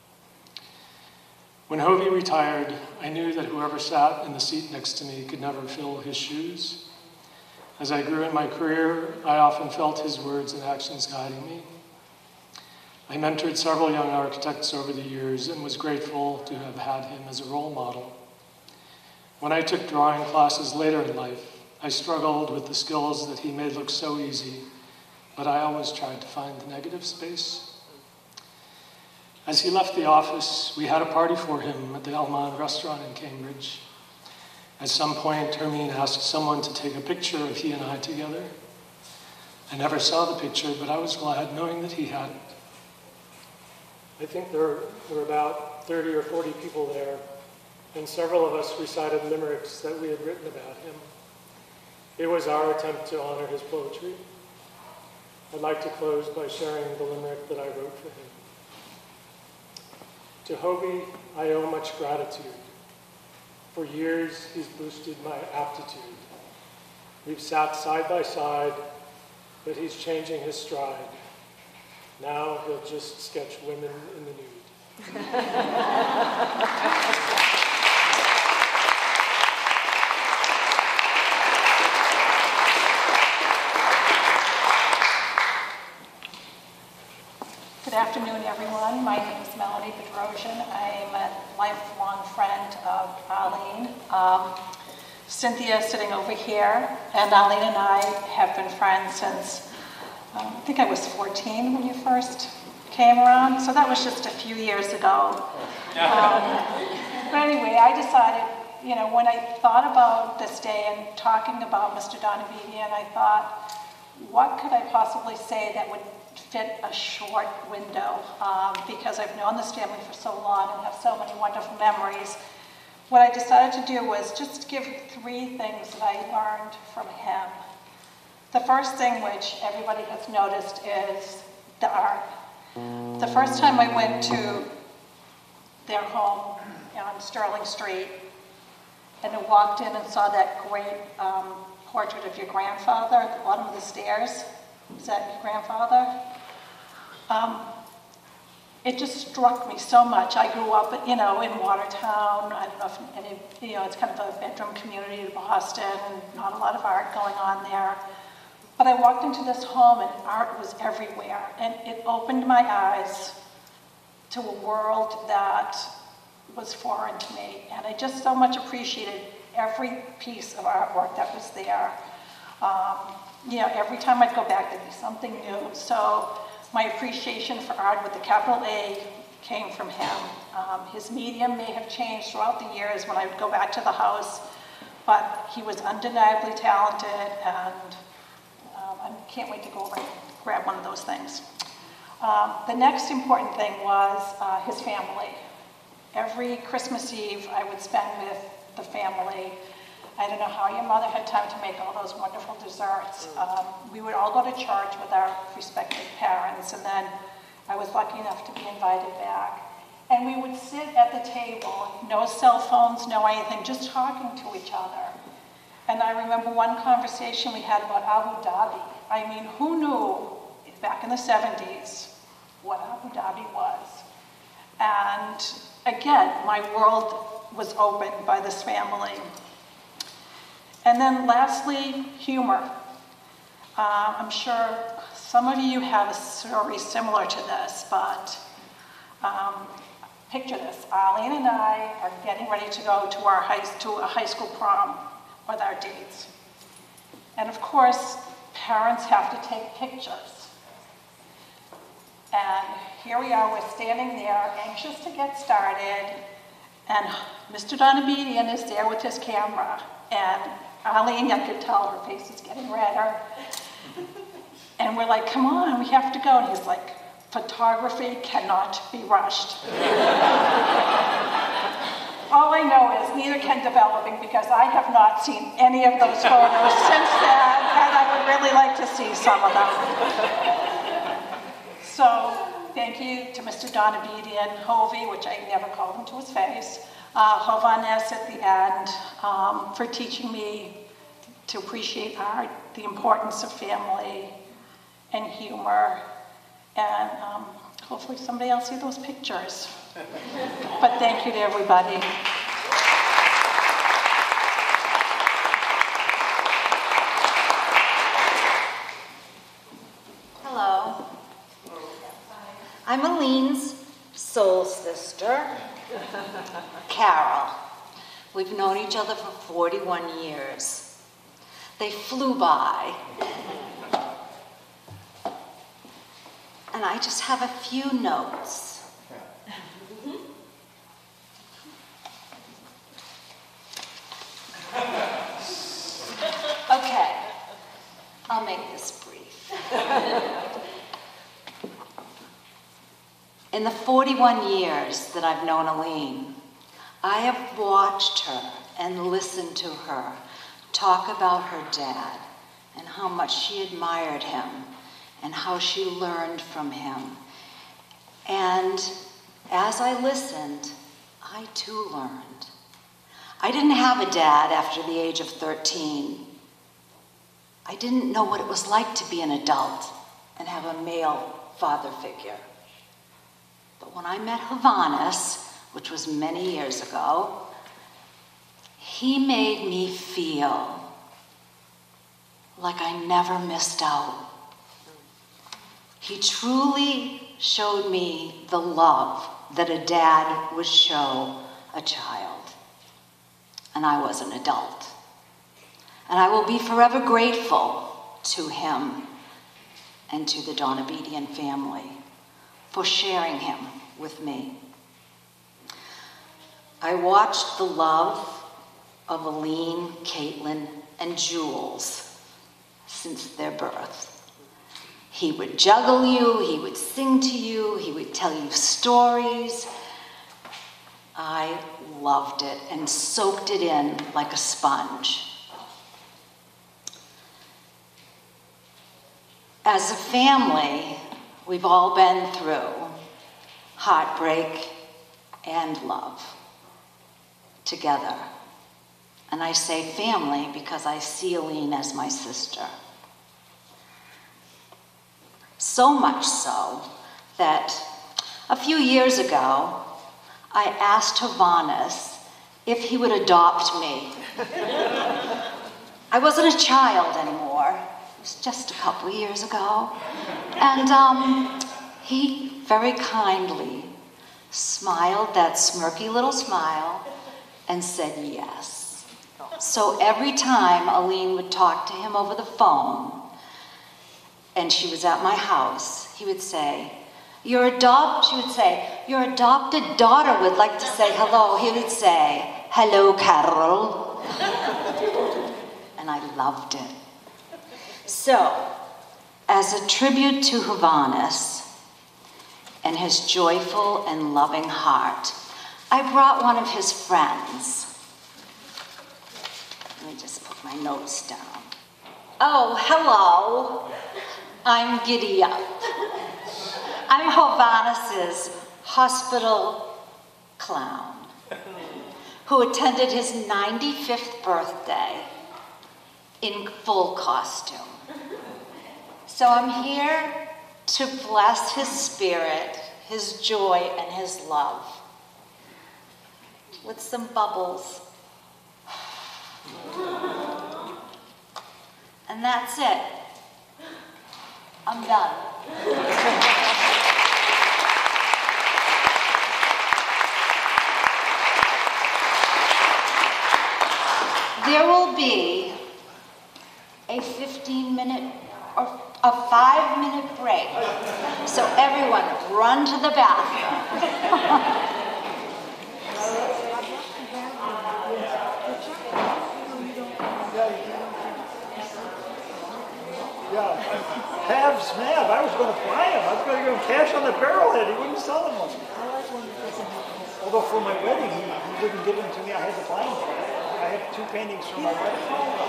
When Hovey retired, I knew that whoever sat in the seat next to me could never fill his shoes. As I grew in my career, I often felt his words and actions guiding me. I mentored several young architects over the years and was grateful to have had him as a role model. When I took drawing classes later in life, I struggled with the skills that he made look so easy, but I always tried to find the negative space. As he left the office, we had a party for him at the Elmond restaurant in Cambridge. At some point, Hermine asked someone to take a picture of he and I together. I never saw the picture, but I was glad knowing that he had it. I think there were about 30 or 40 people there, and several of us recited limericks that we had written about him. It was our attempt to honor his poetry. I'd like to close by sharing the limerick that I wrote for him. To Hovey, I owe much gratitude. For years, he's boosted my aptitude. We've sat side by side, but he's changing his stride. Now he'll just sketch women in the nude. Good afternoon, everyone. My name is Melanie Bedrosian. I'm a lifelong friend of Arlene. Cynthia is sitting over here, and Arlene and I have been friends since, I think I was 14 when you first came around, so that was just a few years ago. But anyway, I decided, you know, when I thought about this day and talking about Mr. Donavidian, I thought, what could I possibly say that would fit a short window, because I've known this family for so long and have so many wonderful memories. What I decided to do was just give 3 things that I learned from him. The first thing, which everybody has noticed, is the art. The first time I went to their home on Sterling Street and I walked in and saw that great portrait of your grandfather at the bottom of the stairs. Is that your grandfather? It just struck me so much. I grew up, you know, in Watertown. I don't know if any, you know, it's kind of a bedroom community in Boston, and not a lot of art going on there. But I walked into this home and art was everywhere, and it opened my eyes to a world that was foreign to me. And I just so much appreciated every piece of artwork that was there. You know, every time I'd go back, there'd be something new. So my appreciation for art with the capital A came from him. His medium may have changed throughout the years when I would go back to the house, but he was undeniably talented, and I can't wait to go over and grab one of those things. The next important thing was his family. Every Christmas Eve I would spend with the family. I don't know how your mother had time to make all those wonderful desserts. We would all go to church with our respective parents, and then I was lucky enough to be invited back. And we would sit at the table, no cell phones, no anything, just talking to each other. And I remember one conversation we had about Abu Dhabi. I mean, who knew back in in the 70s what Abu Dhabi was. And again, my world was opened by this family. And then lastly, humor. I'm sure some of you have a story similar to this, but picture this. Arlene and I are getting ready to go to a high school prom with our dates. And of course, parents have to take pictures. And here we are, we're standing there, anxious to get started, and Mr. Donabedian is there with his camera. And Arlene, I could tell her face is getting redder. And we're like, come on, we have to go. And he's like, photography cannot be rushed. All I know is neither can developing, because I have not seen any of those photos since then, and I would really like to see some of them. So thank you to Mr. Donabedian, Hovey, which I never called him to his face, Hovannes at the end, for teaching me to appreciate art, the importance of family and humor, and hopefully somebody else see those pictures. But thank you to everybody. Hello. I'm Aline's soul sister, Carol. We've known each other for 41 years. They flew by. And I just have a few notes. Okay, I'll make this brief. In the 41 years that I've known Aline, I have watched her and listened to her talk about her dad and how much she admired him and how she learned from him. And as I listened, I too learned. I didn't have a dad after the age of 13. I didn't know what it was like to be an adult and have a male father figure. But when I met Hovannes, which was many years ago, he made me feel like I never missed out. He truly showed me the love that a dad would show a child. And I was an adult. And I will be forever grateful to him and to the Donabedian family for sharing him with me. I watched the love of Aline, Caitlin, and Jules since their birth. He would juggle you, he would sing to you, he would tell you stories. I loved it and soaked it in like a sponge. As a family, we've all been through heartbreak and love together. And I say family because I see Aline as my sister. So much so that a few years ago, I asked Hovannes if he would adopt me. I wasn't a child anymore. It was just a couple years ago. And he very kindly smiled that smirky little smile and said yes. So every time Aline would talk to him over the phone, and she was at my house, he would say, she would say, your adopted daughter would like to say hello. He would say, hello, Carol. And I loved it. So, as a tribute to Hovannes and his joyful and loving heart, I brought one of his friends. Let me just put my notes down. Oh, hello. I'm Giddy Up. I'm Hovannes' hospital clown who attended his 95th birthday in full costume. So I'm here to bless his spirit, his joy, and his love. With some bubbles. And that's it. I'm done. There will be a 15-minute or a 5-minute break. So everyone, run to the bathroom. Yeah, Pav's Mav. I was going to buy him. I was going to give him cash on the barrelhead. He wouldn't sell them one. Although for my wedding, he wouldn't give them to me. I had to buy them. I have 2 paintings for my wedding.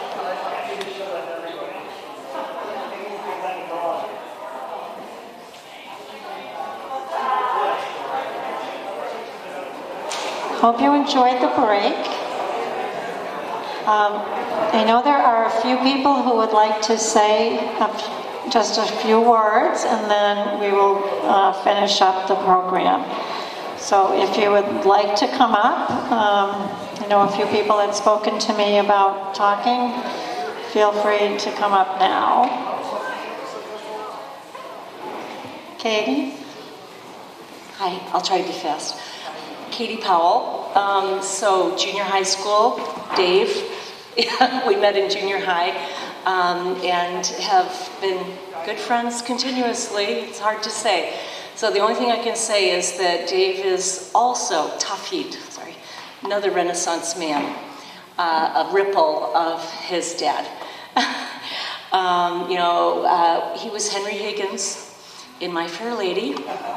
Hope you enjoyed the break. I know there are a few people who would like to say just a few words, and then we will finish up the program. So if you would like to come up, I know a few people had spoken to me about talking. Feel free to come up now. Katie? Hi, I'll try to be fast. Katie Powell. So junior high school, Dave. We met in junior high and have been good friends continuously. It's hard to say. So the only thing I can say is that Dave is also Tafid, another Renaissance man, a ripple of his dad. He was Henry Higgins in My Fair Lady.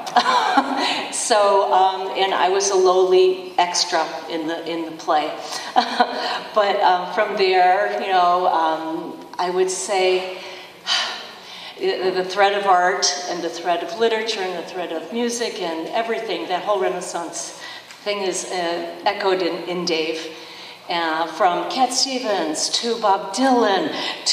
And I was a lowly extra in the play. But from there, I would say the thread of art and the thread of literature and the thread of music and everything, that whole Renaissance thing is echoed in Dave. From Cat Stevens to Bob Dylan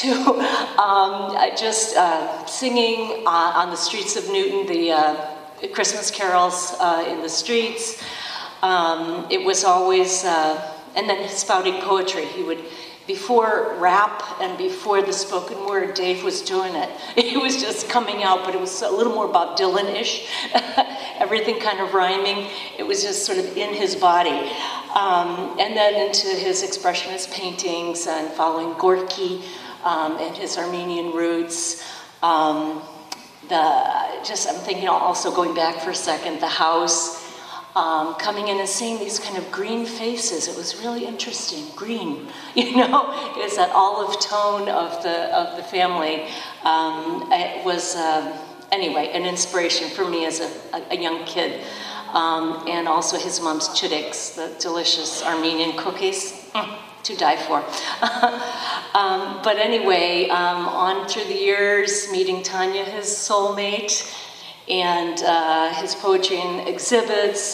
to just singing on the streets of Newton, the Christmas carols in the streets. It was always, and then spouting poetry. He would, before rap and before the spoken word, Dave was doing it. It was just coming out, but it was a little more Bob Dylan-ish. Everything kind of rhyming. It was just sort of in his body. And then into his expressionist paintings and following Gorky and his Armenian roots. I'm thinking also going back for a second, the house, coming in and seeing these kind of green faces. It was really interesting. Green, is that olive tone of the family. It was, anyway, an inspiration for me as a young kid. And also his mom's chudiks, the delicious Armenian cookies, to die for. But anyway, on through the years, meeting Tanya, his soulmate, and his poetry and exhibits,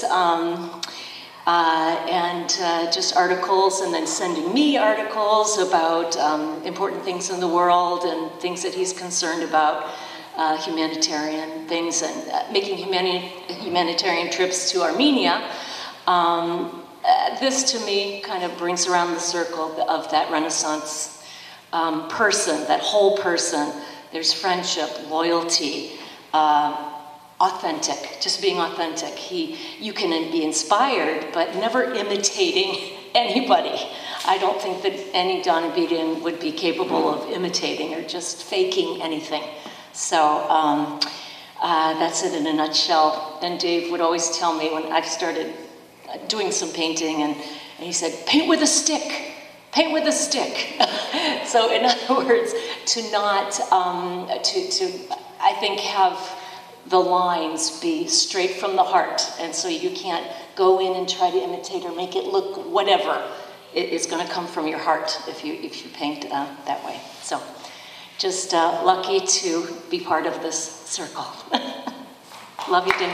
and just articles, and then sending me articles about important things in the world and things that he's concerned about. Humanitarian things and making humanitarian trips to Armenia. This to me kind of brings around the circle of that Renaissance person, that whole person. There's friendship, loyalty, authentic, just being authentic. You can be inspired, but never imitating anybody. I don't think that any Donna Beaton would be capable of imitating or just faking anything. So that's it in a nutshell. And Dave would always tell me when I started doing some painting, and he said, paint with a stick, paint with a stick. So in other words, to not, I think, have the lines be straight from the heart. And so you can't go in and try to imitate or make it look whatever. It's going to come from your heart if you paint that way. So. Just lucky to be part of this circle. Love you, Dave.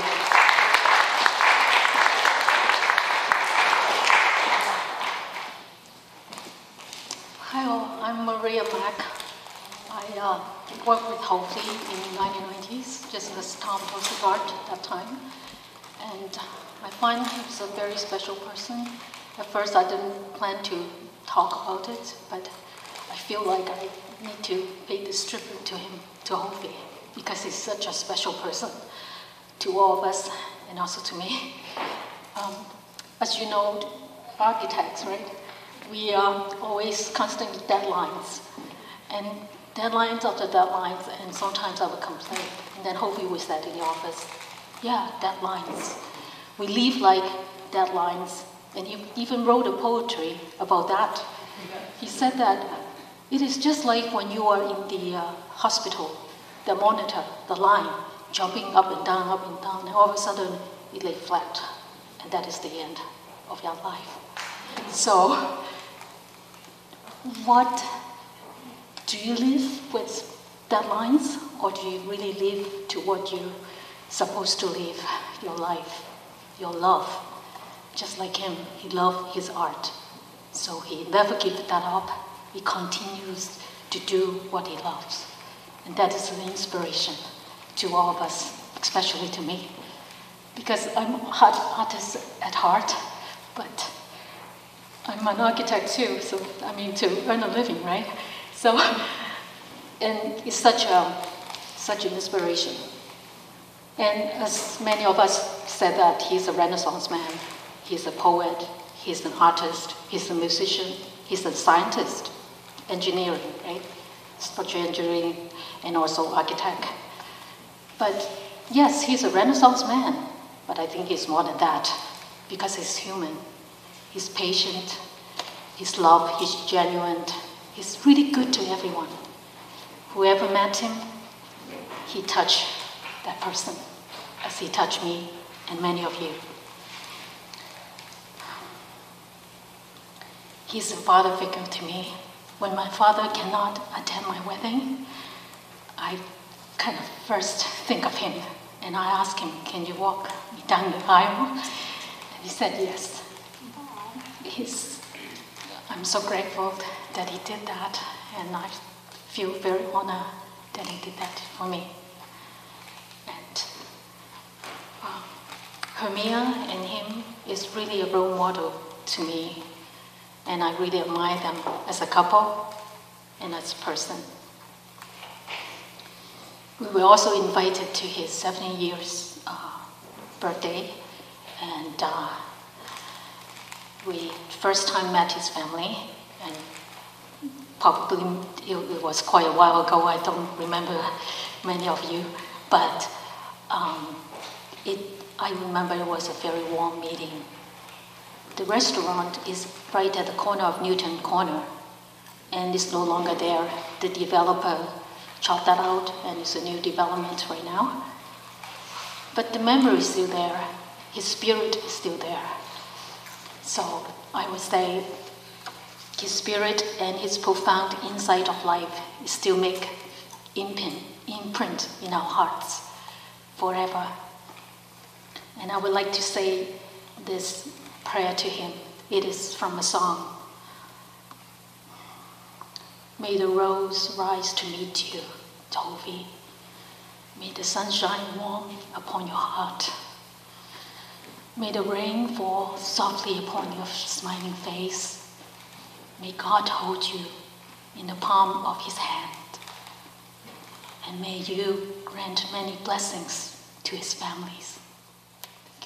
Hi all, I'm Maria Mack. I worked with Hofi in the 1990s just as Tom was a guard at that time. And I find he was a very special person. At first, I didn't plan to talk about it, but I feel like I need to pay this tribute to him, to Hovey, because he's such a special person to all of us and also to me. As you know, architects, right? We are always constantly deadlines, and deadlines after deadlines, and sometimes I would complain. And then Hovey would say in the office, yeah, deadlines. We live like deadlines, and he even wrote a poetry about that. He said that it is just like when you are in the hospital, the monitor, the line, jumping up and down, and all of a sudden it lay flat, and that is the end of your life. So, what, do you live with deadlines, or do you really live to what you're supposed to live, your life, your love? Just like him, he loved his art, so he never gave that up. He continues to do what he loves, and that is an inspiration to all of us, especially to me, because I'm an artist at heart, but I'm an architect too, so I mean to earn a living, right? So, and it's such an inspiration. And as many of us said that he's a Renaissance man, he's a poet, he's an artist, he's a musician, he's a scientist, engineering, right? Structural engineering and also architect. But yes, he's a Renaissance man, but I think he's more than that because he's human. He's patient, he's love, he's genuine, he's really good to everyone. Whoever met him, he touched that person as he touched me and many of you. He's a father figure to me. When my father cannot attend my wedding, I kind of first think of him, and I ask him, can you walk me down the aisle? And he said yes. I'm so grateful that he did that, and I feel very honored that he did that for me. And Hermia and him is really a role model to me, and I really admire them as a couple and as a person. We were also invited to his 70 years birthday, and we first time met his family, and probably it was quite a while ago. I don't remember many of you, but I remember it was a very warm meeting. The restaurant is right at the corner of Newton Corner, and it's no longer there. The developer chopped that out, and it's a new development right now. But the memory is still there. His spirit is still there. So I would say his spirit and his profound insight of life still make imprint in our hearts forever. And I would like to say this prayer to him. It is from a song. May the rose rise to meet you, Hovey. May the sunshine warm upon your heart. May the rain fall softly upon your smiling face. May God hold you in the palm of his hand. And may you grant many blessings to his families. Thank you.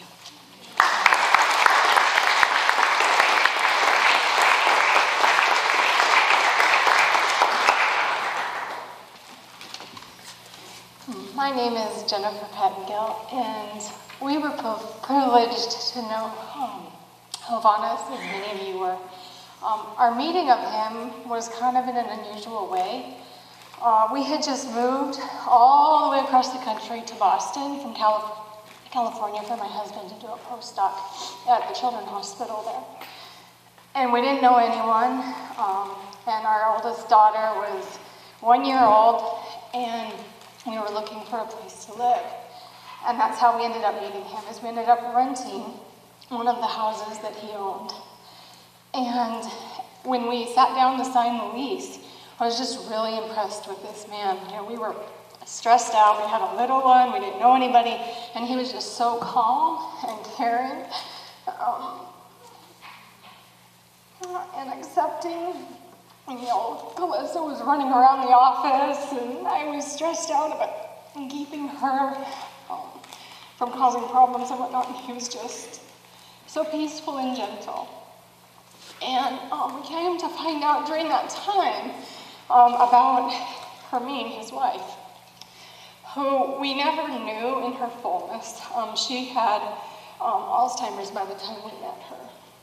My name is Jennifer Pettengill, and we were privileged to know Hovhannes, as many of you were. Our meeting of him was kind of in an unusual way. We had just moved all the way across the country to Boston from California for my husband to do a postdoc at the Children's Hospital there. And we didn't know anyone, and our oldest daughter was 1 year old, and we were looking for a place to live. And that's how we ended up meeting him, is we ended up renting one of the houses that he owned. And when we sat down to sign the lease, I was just really impressed with this man. You know, we were stressed out. We had a little one, we didn't know anybody, and he was just so calm and caring and accepting. You know, Calissa was running around the office, and I was stressed out about keeping her from causing problems and whatnot, and he was just so peaceful and gentle. And we came to find out during that time about Hermine, his wife, who we never knew in her fullness. She had Alzheimer's by the time we met her.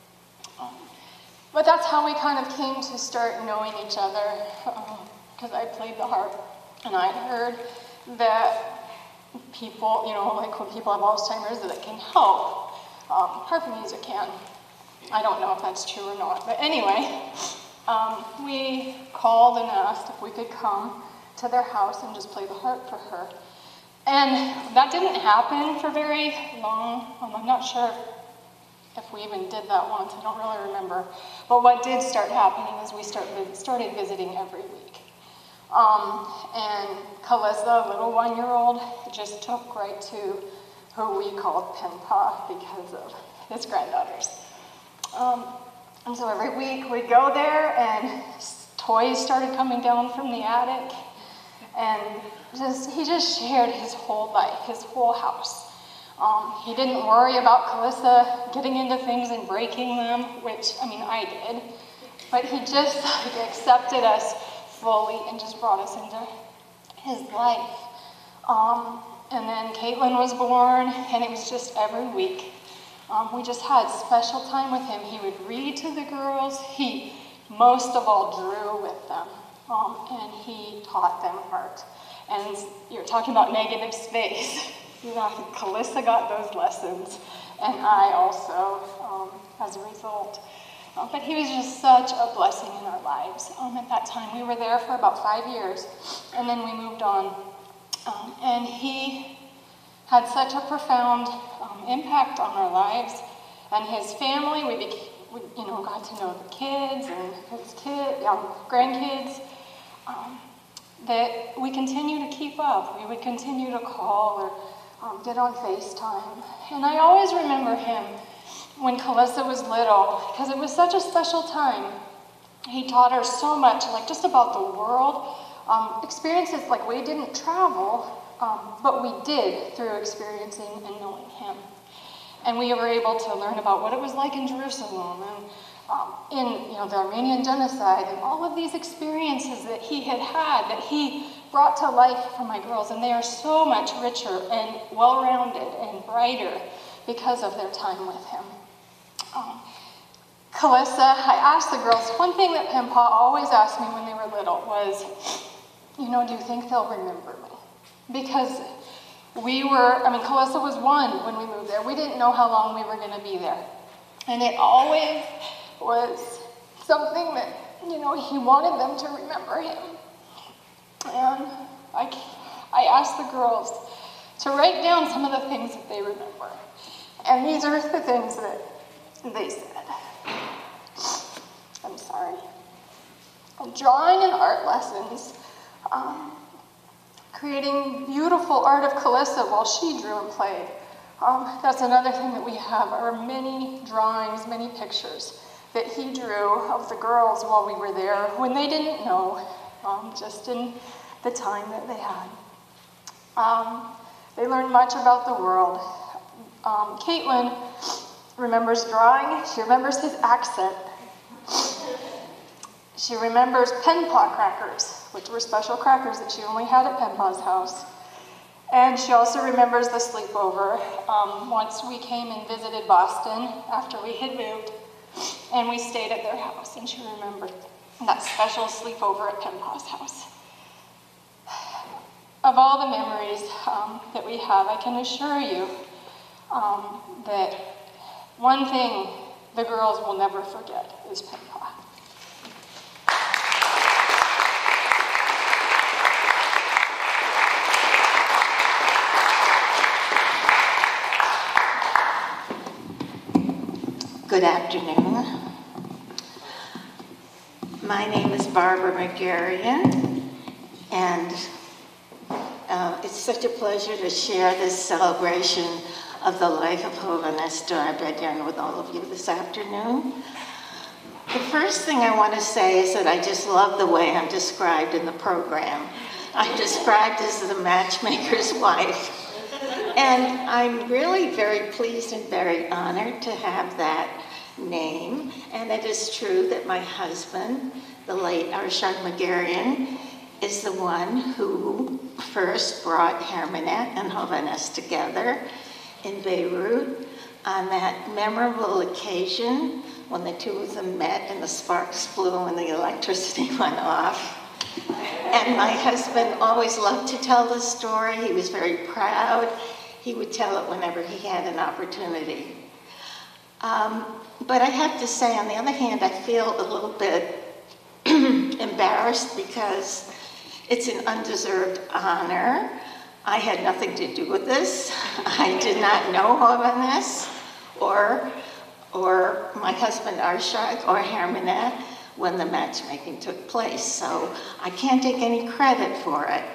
But that's how we kind of came to start knowing each other, because I played the harp, and I'd heard that people, you know, like when people have Alzheimer's, that it can help. Harp music can. I don't know if that's true or not, but anyway, we called and asked if we could come to their house and just play the harp for her. And that didn't happen for very long. I'm not sure if we even did that once, I don't really remember. But what did start happening is we started visiting every week. And Calissa, a little 1-year-old, just took right to who we called Pen Pa because of his granddaughters. And so every week we'd go there and toys started coming down from the attic. And he just shared his whole life, his whole house. He didn't worry about Calissa getting into things and breaking them, which, I mean, I did. But he just accepted us fully and just brought us into his life. And then Caitlin was born, and it was just every week. We just had special time with him. He would read to the girls. He, most of all, drew with them. And he taught them art. And you're talking about negative space. You know, Calissa got those lessons, and I also, as a result. But he was just such a blessing in our lives. At that time, we were there for about 5 years, and then we moved on. And he had such a profound impact on our lives, and his family. We got to know the kids and his grandkids. That we continue to keep up. We would continue to call or get on FaceTime. And I always remember him when Calissa was little, because it was such a special time. He taught her so much, like just about the world. Experiences, like we didn't travel, but we did through experiencing and knowing him. And we were able to learn about what it was like in Jerusalem and in the Armenian genocide and all of these experiences that he had, that he brought to life for my girls, and they are so much richer and well-rounded and brighter because of their time with him. Calissa, I asked the girls, one thing that Pen Pa always asked me when they were little was, do you think they'll remember me? Because Calissa was 1 when we moved there. We didn't know how long we were going to be there. And it always was something that, he wanted them to remember him. And I asked the girls to write down some of the things that they remember. And these are the things that they said. I'm sorry. Drawing and art lessons. Creating beautiful art of Calissa while she drew and played. That's another thing that we have, are many drawings, many pictures that he drew of the girls while we were there when they didn't know, just in the time that they had. They learned much about the world. Caitlin remembers drawing. She remembers his accent. She remembers Pen Pa crackers, which were special crackers that she only had at Pen Pa's house. And she also remembers the sleepover. Once we came and visited Boston after we had moved, and we stayed at their house, and she remembered that special sleepover at Pen Pa's house. Of all the memories that we have, I can assure you that one thing the girls will never forget is Pen Pa. Good afternoon. My name is Barbara McGarrian, and It's such a pleasure to share this celebration of the life of Hovhannes Darbedian with all of you this afternoon. The first thing I want to say is that I just love the way I'm described in the program. I'm described as the matchmaker's wife. And I'm really very pleased and very honored to have that name. And it is true that my husband, the late Arshad Magarian, is the one who first brought Hermanette and Hovhannes together in Beirut on that memorable occasion when the two of them met and the sparks flew and the electricity went off. And my husband always loved to tell the story. He was very proud. He would tell it whenever he had an opportunity. But I have to say, on the other hand, I feel a little bit embarrassed because it's an undeserved honor. I had nothing to do with this. I did not know Hovhannes or my husband Arshad or Hermanette when the matchmaking took place, so I can't take any credit for it.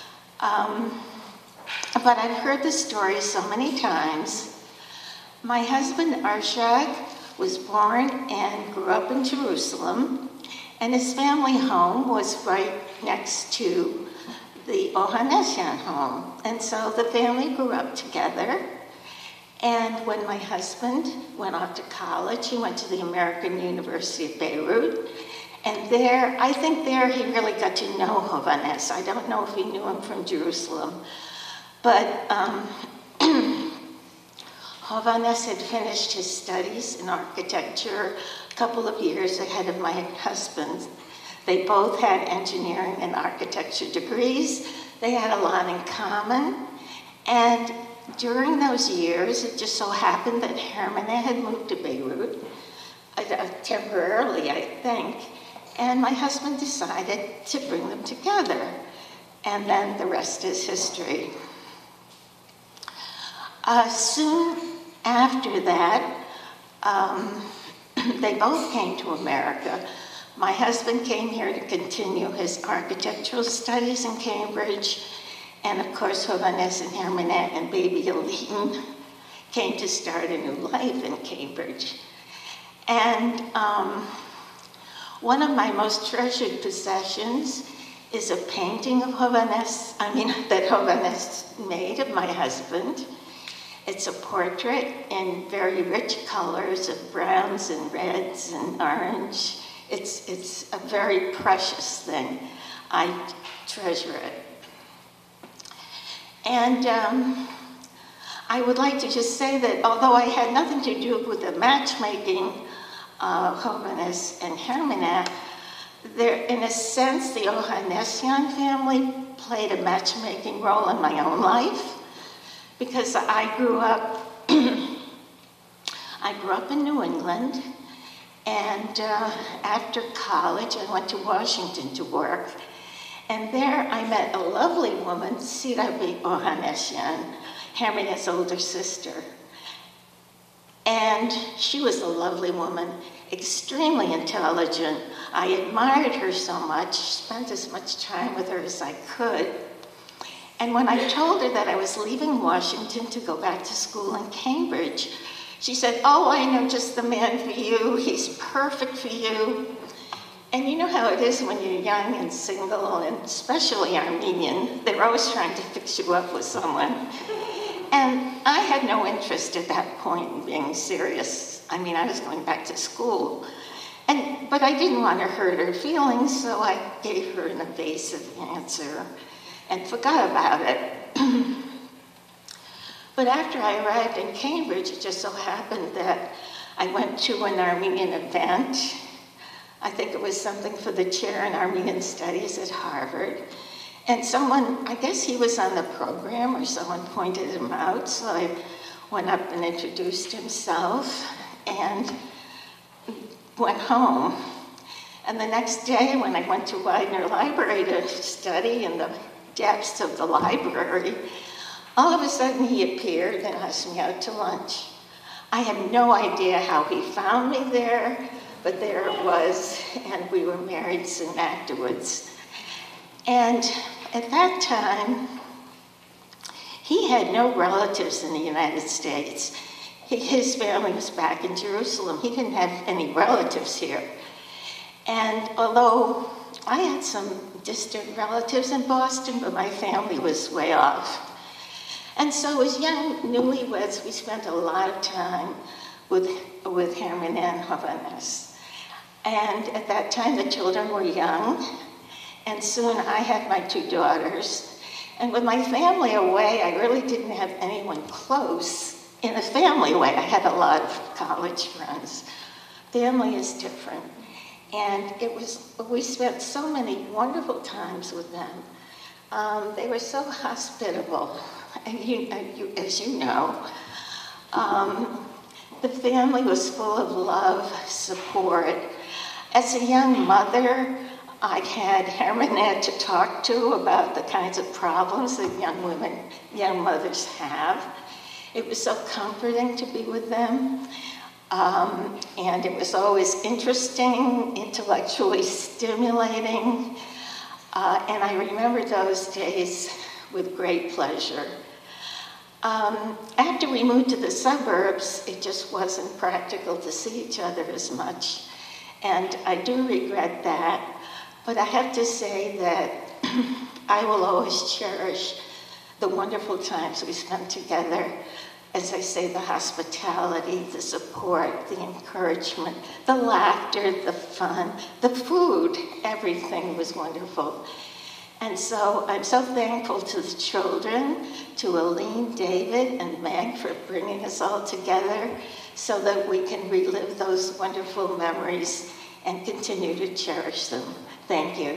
But I've heard the story so many times. My husband Arshad was born and grew up in Jerusalem, and his family home was right next to the Ohannessian home. And so the family grew up together. And when my husband went off to college, he went to the American University of Beirut. And there, I think there he really got to know Hovhannes. I don't know if he knew him from Jerusalem. But Hovhannes had finished his studies in architecture a couple of years ahead of my husband. They both had engineering and architecture degrees. They had a lot in common. And during those years, it just so happened that Hermanette had moved to Beirut, temporarily, I think, and my husband decided to bring them together. And then the rest is history. Soon after that, they both came to America. My husband came here to continue his architectural studies in Cambridge, and of course, Hovhannes and Hermanette and baby Aline came to start a new life in Cambridge. And one of my most treasured possessions is a painting of Hovhannes, that Hovhannes made of my husband. It's a portrait in very rich colors of browns and reds and orange. It's a very precious thing. I treasure it. And I would like to just say that although I had nothing to do with the matchmaking of Hovhannes and Hermanette, in a sense, the Ohannessian family played a matchmaking role in my own life, because I grew up in New England, and after college, I went to Washington to work. And there I met a lovely woman, Sirabi Ohannessian, Hermanette's older sister. And she was a lovely woman, extremely intelligent. I admired her so much, spent as much time with her as I could. And when I told her that I was leaving Washington to go back to school in Cambridge, she said, "Oh, I know just the man for you. He's perfect for you." And you know how it is when you're young and single, and especially Armenian, they're always trying to fix you up with someone. And I had no interest at that point in being serious. I was going back to school. But I didn't want to hurt her feelings, so I gave her an evasive answer and forgot about it. But after I arrived in Cambridge, it just so happened that I went to an Armenian event. I think it was something for the chair in Armenian Studies at Harvard. And someone, I guess he was on the program, or someone pointed him out, so I went up and introduced himself and went home. And the next day, when I went to Widener Library to study in the depths of the library, all of a sudden he appeared and asked me out to lunch. I have no idea how he found me there, but there it was, and we were married soon afterwards. And at that time, He had no relatives in the United States. His family was back in Jerusalem. He didn't have any relatives here. And although I had some distant relatives in Boston, but my family was way off. And so as young newlyweds, we spent a lot of time with Herman and Hovannes. And at that time, the children were young, and soon I had my 2 daughters. And with my family away, I really didn't have anyone close in a family way. I had a lot of college friends. Family is different. And we spent so many wonderful times with them. They were so hospitable, and as you know. The family was full of love, support. As a young mother, I had Hermanette to talk to about the kinds of problems that young mothers have. It was so comforting to be with them. And it was always interesting, intellectually stimulating. And I remember those days with great pleasure. After we moved to the suburbs, it just wasn't practical to see each other as much. And I do regret that. But I have to say that I will always cherish the wonderful times we spent together. As I say, the hospitality, the support, the encouragement, the laughter, the fun, the food, everything was wonderful. And so I'm so thankful to the children, to Aline, David, and Meg for bringing us all together so that we can relive those wonderful memories and continue to cherish them. Thank you.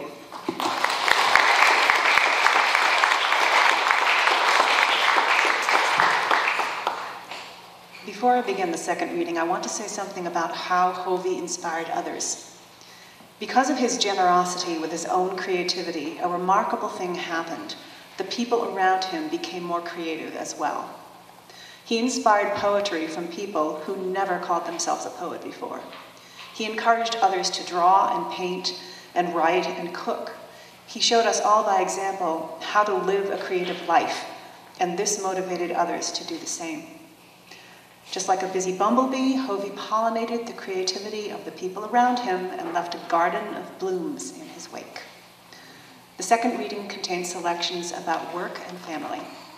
Before I begin the second reading, I want to say something about how Hovey inspired others. Because of his generosity with his own creativity, a remarkable thing happened. The people around him became more creative as well. He inspired poetry from people who never called themselves a poet before. He encouraged others to draw and paint and write and cook. He showed us all by example how to live a creative life, and this motivated others to do the same. Just like a busy bumblebee, Hovey pollinated the creativity of the people around him and left a garden of blooms in his wake. The second reading contains selections about work and family.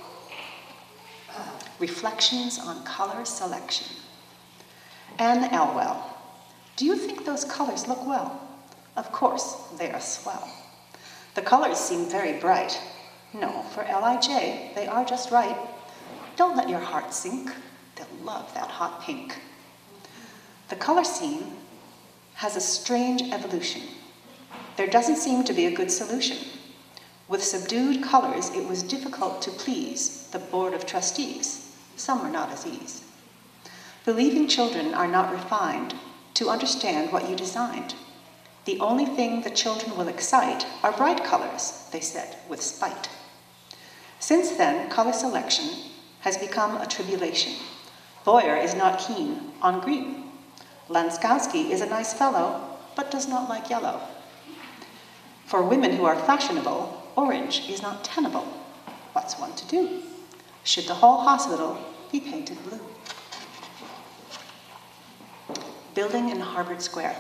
Reflections on color selection. Anne Elwell. Do you think those colors look well? Of course, they are swell. The colors seem very bright. No, for L.I.J., they are just right. Don't let your heart sink. They'll love that hot pink. The color scheme has a strange evolution. There doesn't seem to be a good solution. With subdued colors, it was difficult to please the Board of Trustees. Some were not at ease. Believing children are not refined to understand what you designed. The only thing the children will excite are bright colors, they said with spite. Since then, color selection has become a tribulation. Boyer is not keen on green. Lanskowski is a nice fellow, but does not like yellow. For women who are fashionable, orange is not tenable. What's one to do? Should the whole hospital be painted blue? Building in Harvard Square.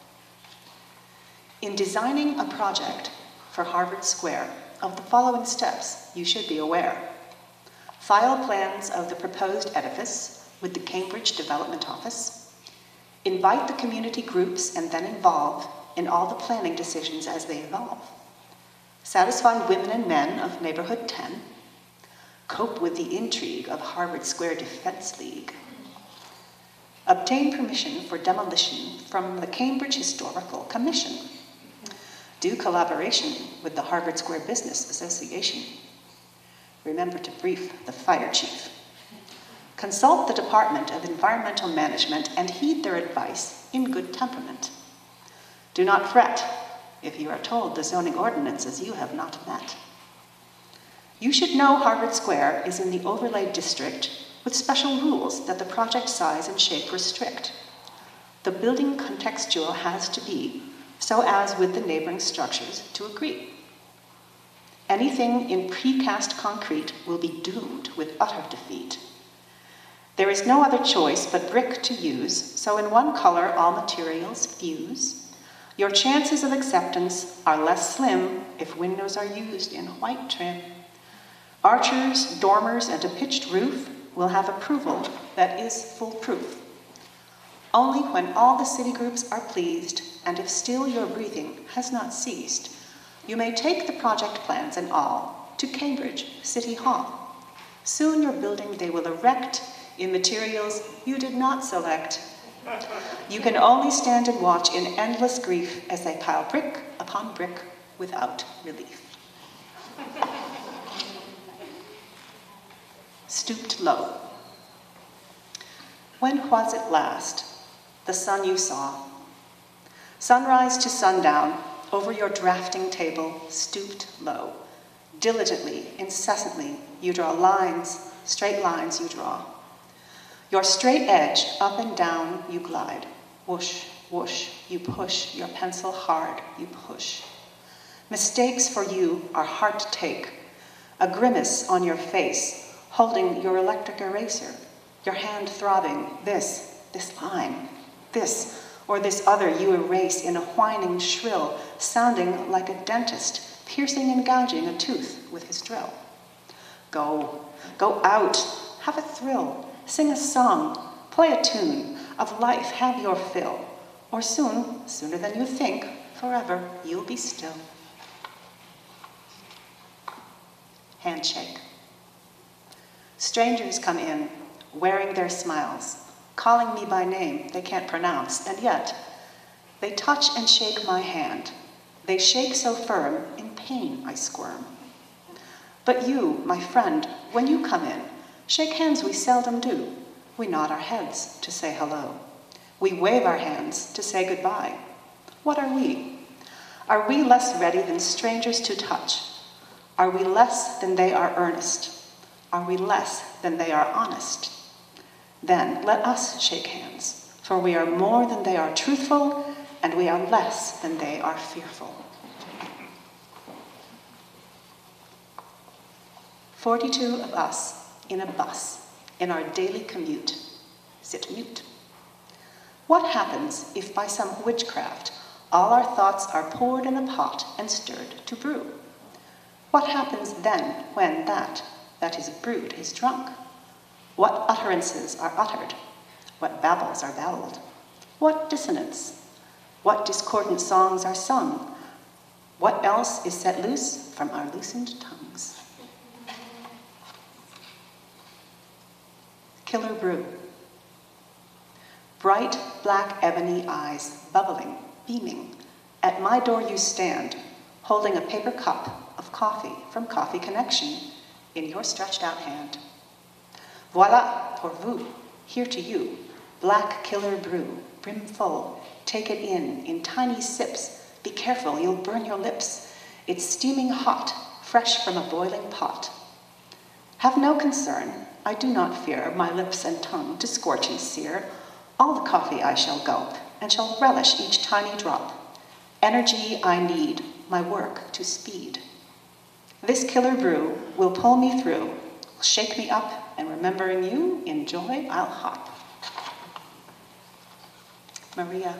In designing a project for Harvard Square, of the following steps you should be aware. File plans of the proposed edifice with the Cambridge Development Office. Invite the community groups and then involve in all the planning decisions as they evolve. Satisfy women and men of Neighborhood 10. Cope with the intrigue of Harvard Square Defense League. Obtain permission for demolition from the Cambridge Historical Commission. Do collaboration with the Harvard Square Business Association. Remember to brief the fire chief. Consult the Department of Environmental Management and heed their advice in good temperament. Do not fret if you are told the zoning ordinances you have not met. You should know Harvard Square is in the overlay district with special rules that the project size and shape restrict. The building contextual has to be so as with the neighboring structures to agree. Anything in precast concrete will be doomed with utter defeat. There is no other choice but brick to use, so in one color all materials fuse. Your chances of acceptance are less slim if windows are used in white trim. Archers, dormers, and a pitched roof will have approval that is foolproof. Only when all the city groups are pleased, and if still your breathing has not ceased, you may take the project plans and all to Cambridge City Hall. Soon your building they will erect in materials you did not select. You can only stand and watch in endless grief as they pile brick upon brick without relief. Stooped low. When was it last, the sun you saw? Sunrise to sundown, over your drafting table, stooped low. Diligently, incessantly, you draw lines, straight lines you draw. Your straight edge, up and down, you glide. Whoosh, whoosh, you push, your pencil hard, you push. Mistakes for you are hard to take. A grimace on your face, holding your electric eraser, your hand throbbing, this line, this, or this other you erase in a whining shrill, sounding like a dentist, piercing and gouging a tooth with his drill. Go out, have a thrill, sing a song, play a tune, of life have your fill, or soon, sooner than you think, forever you'll be still. Handshake. Strangers come in, wearing their smiles, calling me by name they can't pronounce, and yet they touch and shake my hand. They shake so firm, in pain I squirm. But you, my friend, when you come in, shake hands we seldom do. We nod our heads to say hello. We wave our hands to say goodbye. What are we? Are we less ready than strangers to touch? Are we less than they are earnest? Are we less than they are honest? Then let us shake hands, for we are more than they are truthful, and we are less than they are fearful. 42 of us in a bus, in our daily commute, sit mute. What happens if by some witchcraft all our thoughts are poured in a pot and stirred to brew? What happens then when that is brewed is drunk? What utterances are uttered? What babbles are babbled? What dissonance? What discordant songs are sung? What else is set loose from our loosened tongues? Killer brew. Bright black ebony eyes, bubbling, beaming. At my door you stand, holding a paper cup of coffee from Coffee Connection in your stretched out hand. Voila, pour vous, here to you, black killer brew, brim full. Take it in tiny sips. Be careful, you'll burn your lips. It's steaming hot, fresh from a boiling pot. Have no concern, I do not fear my lips and tongue to scorch and sear. All the coffee I shall gulp, and shall relish each tiny drop. Energy I need, my work to speed. This killer brew will pull me through, will shake me up, and remembering you, in joy I'll hop. Maria.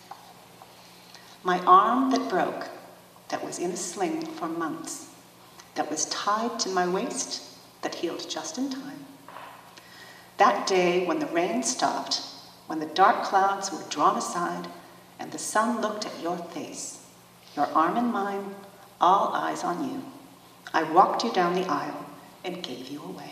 My arm that broke, that was in a sling for months, that was tied to my waist, that healed just in time. That day when the rain stopped, when the dark clouds were drawn aside, and the sun looked at your face, your arm in mine, all eyes on you, I walked you down the aisle and gave you away.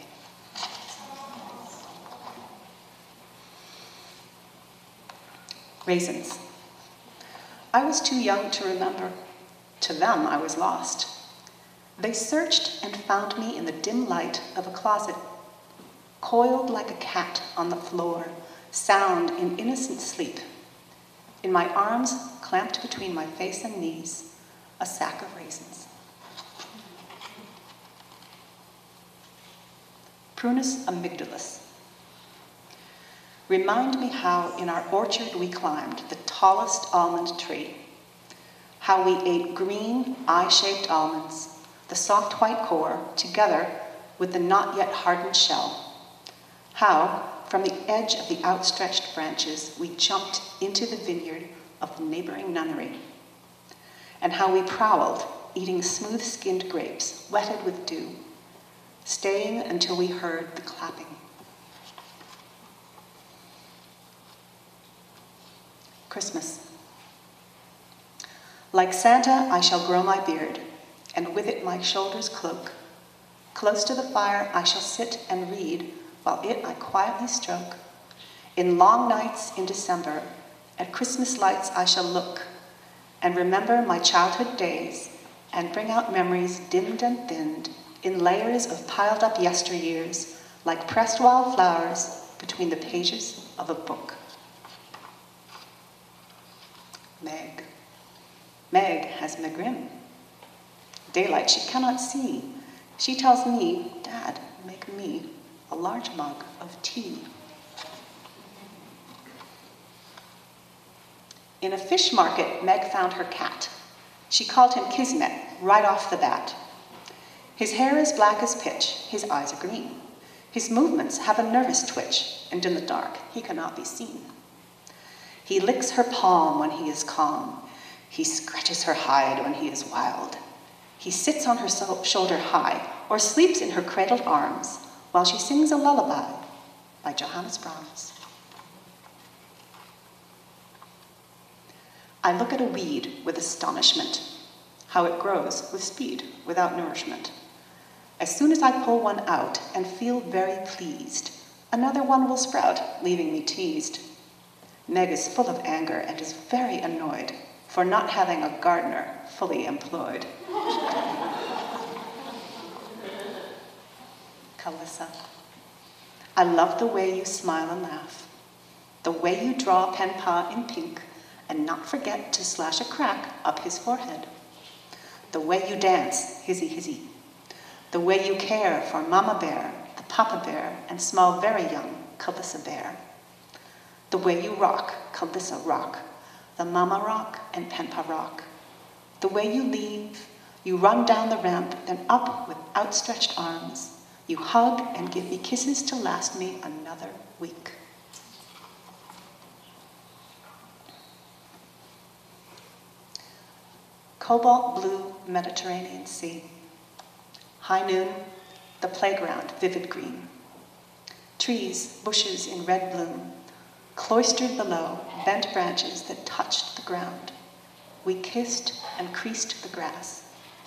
Raisins. I was too young to remember. To them, I was lost. They searched and found me in the dim light of a closet, coiled like a cat on the floor, sound in innocent sleep. In my arms, clamped between my face and knees, a sack of raisins. Prunus amygdalus. Remind me how in our orchard we climbed the tallest almond tree, how we ate green, eye-shaped almonds, the soft white core together with the not yet hardened shell. How, from the edge of the outstretched branches, we jumped into the vineyard of the neighboring nunnery. And how we prowled, eating smooth-skinned grapes, wetted with dew, staying until we heard the clapping. Christmas. Like Santa, I shall grow my beard, and with it my shoulders cloak. Close to the fire I shall sit and read, while it I quietly stroke. In long nights in December, at Christmas lights I shall look, and remember my childhood days, and bring out memories dimmed and thinned, in layers of piled up yesteryears, like pressed wildflowers between the pages of a book. Meg. Meg has megrim. Daylight she cannot see. She tells me, Dad, make me a large mug of tea. In a fish market, Meg found her cat. She called him Kismet right off the bat. His hair is black as pitch, his eyes are green. His movements have a nervous twitch, and in the dark he cannot be seen. He licks her palm when he is calm. He scratches her hide when he is wild. He sits on her shoulder high or sleeps in her cradled arms while she sings a lullaby by Johannes Brahms. I look at a weed with astonishment, how it grows with speed without nourishment. As soon as I pull one out and feel very pleased, another one will sprout, leaving me teased. Meg is full of anger and is very annoyed for not having a gardener fully employed. Calissa, I love the way you smile and laugh, the way you draw Penpa in pink and not forget to slash a crack up his forehead, the way you dance, hizzy hizzy, the way you care for Mama Bear, the Papa Bear, and small very young Calissa Bear, the way you rock, Calissa rock, the Mama rock and Penpa rock, the way you leave, you run down the ramp and up with outstretched arms, you hug and give me kisses to last me another week. Cobalt blue Mediterranean Sea. High noon, the playground vivid green. Trees, bushes in red bloom, cloistered below, bent branches that touched the ground. We kissed and creased the grass.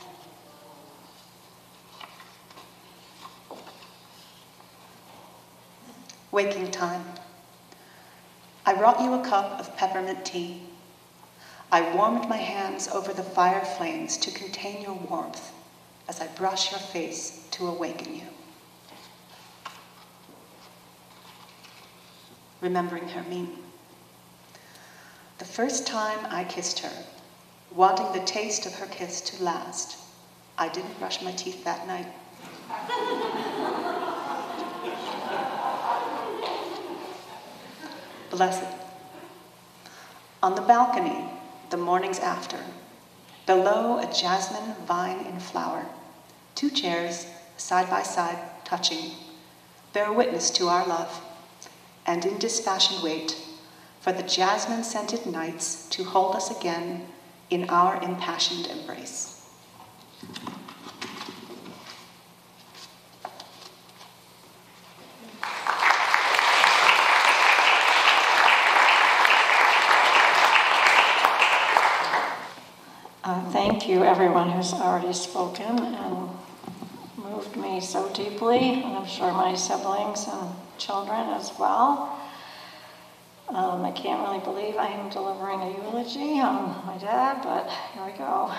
Waking time. I brought you a cup of peppermint tea. I warmed my hands over the fire flames to contain your warmth as I brush your face to awaken you. Remembering Hermine. The first time I kissed her, wanting the taste of her kiss to last, I didn't brush my teeth that night. Blessed. On the balcony, the mornings after, below a jasmine vine in flower, 2 chairs, side by side, touching, bear witness to our love, and in dispassion wait for the jasmine-scented nights to hold us again in our impassioned embrace. Thank you, everyone who's already spoken and moved me so deeply, and I'm sure my siblings and children as well. I can't really believe I am delivering a eulogy on my dad, but here we go.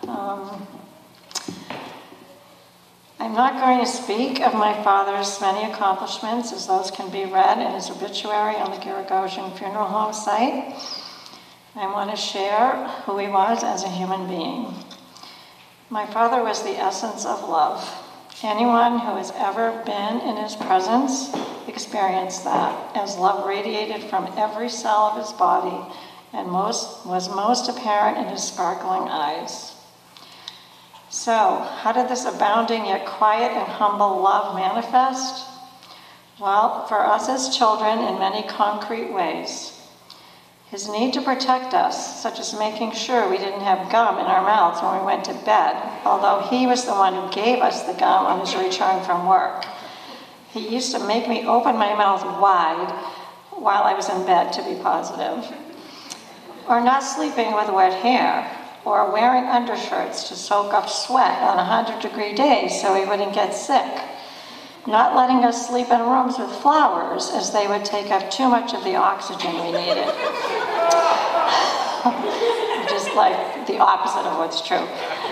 I'm not going to speak of my father's many accomplishments, as those can be read in his obituary on the Giragogian Funeral Home site. I want to share who he was as a human being. My father was the essence of love. Anyone who has ever been in his presence experienced that, as love radiated from every cell of his body and was most apparent in his sparkling eyes. So, how did this abounding yet quiet and humble love manifest? Well, for us as children, in many concrete ways. His need to protect us, such as making sure we didn't have gum in our mouths when we went to bed, although he was the one who gave us the gum on his return from work. He used to make me open my mouth wide while I was in bed, to be positive. Or not sleeping with wet hair, or wearing undershirts to soak up sweat on 100-degree days so he wouldn't get sick. Not letting us sleep in rooms with flowers, as they would take up too much of the oxygen we needed. Just like the opposite of what's true.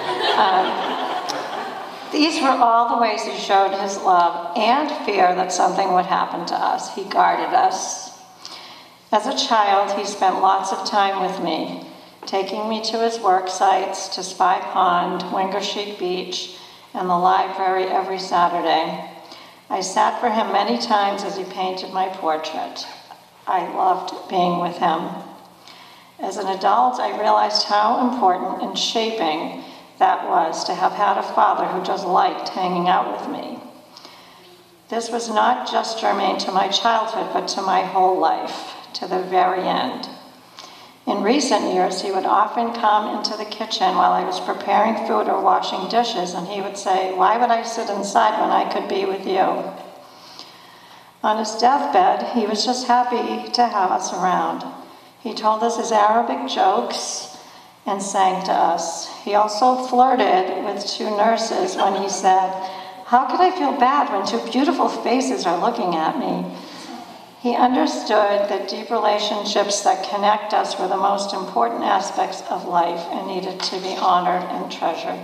These were all the ways he showed his love and fear that something would happen to us. He guarded us. As a child, he spent lots of time with me, taking me to his work sites, to Spy Pond, Wingersheek Beach, and the library every Saturday. I sat for him many times as he painted my portrait. I loved being with him. As an adult, I realized how important and shaping that was to have had a father who just liked hanging out with me. This was not just germane to my childhood, but to my whole life, to the very end. In recent years, he would often come into the kitchen while I was preparing food or washing dishes, and he would say, "Why would I sit inside when I could be with you?" On his deathbed, he was just happy to have us around. He told us his Arabic jokes and sang to us. He also flirted with two nurses when he said, "How could I feel bad when two beautiful faces are looking at me?" He understood that deep relationships that connect us were the most important aspects of life and needed to be honored and treasured.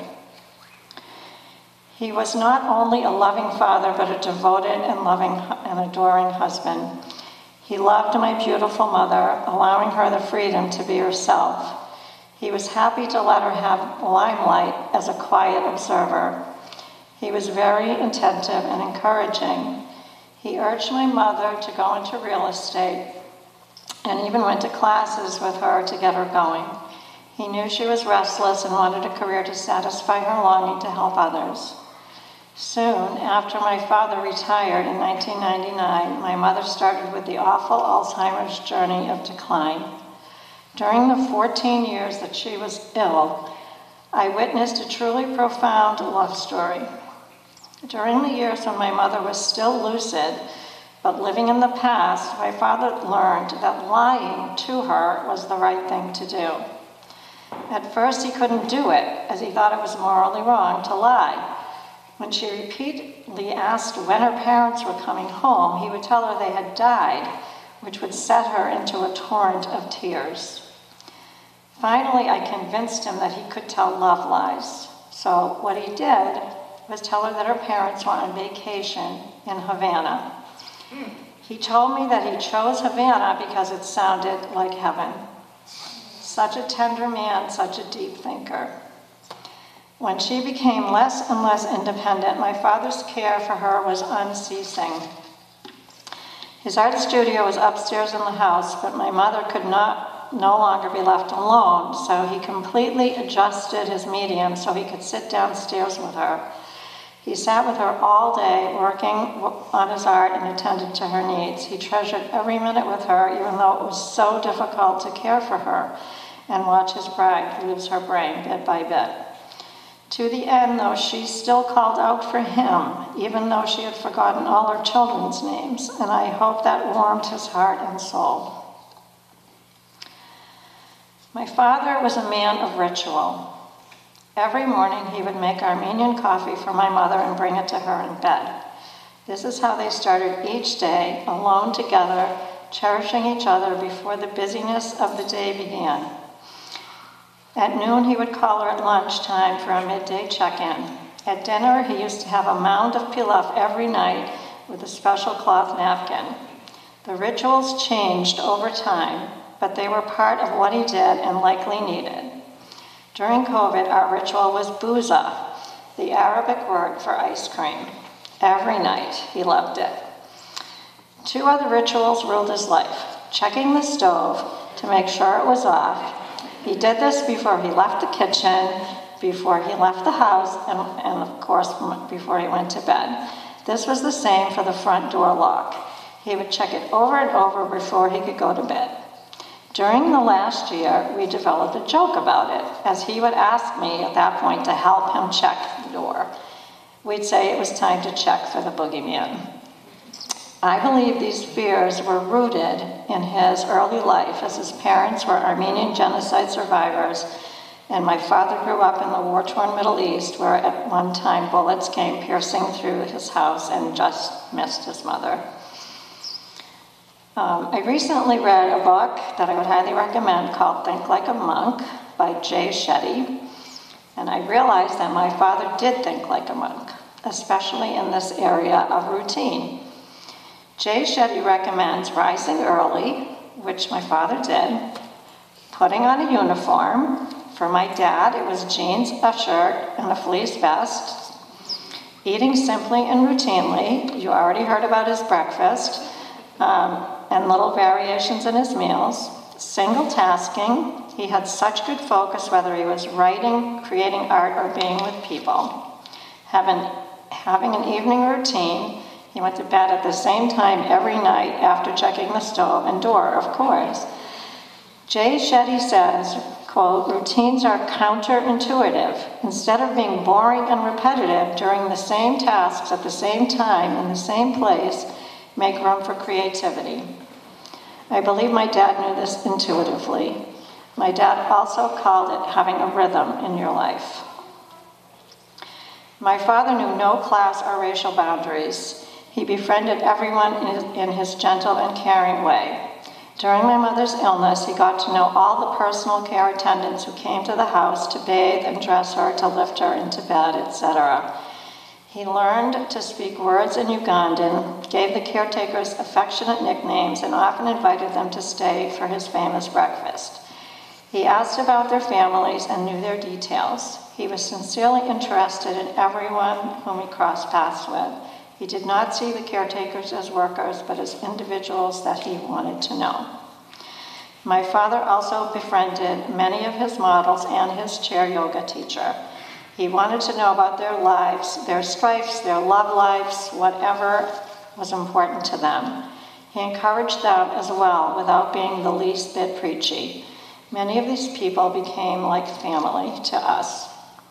He was not only a loving father, but a devoted and loving and adoring husband. He loved my beautiful mother, allowing her the freedom to be herself. He was happy to let her have limelight as a quiet observer. He was very attentive and encouraging. He urged my mother to go into real estate and even went to classes with her to get her going. He knew she was restless and wanted a career to satisfy her longing to help others. Soon after my father retired in 1999, my mother started with the awful Alzheimer's journey of decline. During the 14 years that she was ill, I witnessed a truly profound love story. During the years when my mother was still lucid, but living in the past, my father learned that lying to her was the right thing to do. At first, he couldn't do it, as he thought it was morally wrong to lie. When she repeatedly asked when her parents were coming home, he would tell her they had died, which would set her into a torrent of tears. Finally, I convinced him that he could tell love lies. So what he did was tell her that her parents were on vacation in Havana. He told me that he chose Havana because it sounded like heaven. Such a tender man, such a deep thinker. When she became less and less independent, my father's care for her was unceasing. His art studio was upstairs in the house, but my mother could no longer be left alone, so he completely adjusted his medium so he could sit downstairs with her. He sat with her all day, working on his art and attended to her needs. He treasured every minute with her, even though it was so difficult to care for her and watch his bride lose her brain bit by bit. To the end, though, she still called out for him, even though she had forgotten all her children's names, and I hope that warmed his heart and soul. My father was a man of ritual. Every morning he would make Armenian coffee for my mother and bring it to her in bed. This is how they started each day, alone together, cherishing each other before the busyness of the day began. At noon he would call her at lunchtime for a midday check-in. At dinner he used to have a mound of pilaf every night with a special cloth napkin. The rituals changed over time, but they were part of what he did and likely needed. During COVID, our ritual was booza, the Arabic word for ice cream. Every night, he loved it. Two other rituals ruled his life: checking the stove to make sure it was off. He did this before he left the kitchen, before he left the house and of course before he went to bed. This was the same for the front door lock. He would check it over and over before he could go to bed. During the last year, we developed a joke about it, as he would ask me at that point to help him check the door. We'd say it was time to check for the boogeyman. I believe these fears were rooted in his early life, as his parents were Armenian genocide survivors, and my father grew up in the war-torn Middle East, where at one time bullets came piercing through his house and just missed his mother. I recently read a book that I would highly recommend called Think Like a Monk by Jay Shetty, and I realized that my father did think like a monk, especially in this area of routine. Jay Shetty recommends rising early, which my father did, putting on a uniform. For my dad, it was jeans, a shirt, and a fleece vest. Eating simply and routinely. You already heard about his breakfast, and little variations in his meals. Single tasking. He had such good focus whether he was writing, creating art, or being with people. Having an evening routine. He went to bed at the same time every night after checking the stove and door, of course. Jay Shetty says, quote, routines are counterintuitive. Instead of being boring and repetitive during the same tasks at the same time in the same place, make room for creativity. I believe my dad knew this intuitively. My dad also called it having a rhythm in your life. My father knew no class or racial boundaries. He befriended everyone in his gentle and caring way. During my mother's illness, he got to know all the personal care attendants who came to the house to bathe and dress her, to lift her into bed, etc. He learned to speak words in Ugandan, gave the caretakers affectionate nicknames, and often invited them to stay for his famous breakfast. He asked about their families and knew their details. He was sincerely interested in everyone whom he crossed paths with. He did not see the caretakers as workers, but as individuals that he wanted to know. My father also befriended many of his models and his chair yoga teacher. He wanted to know about their lives, their strifes, their love lives, whatever was important to them. He encouraged them as well without being the least bit preachy. Many of these people became like family to us.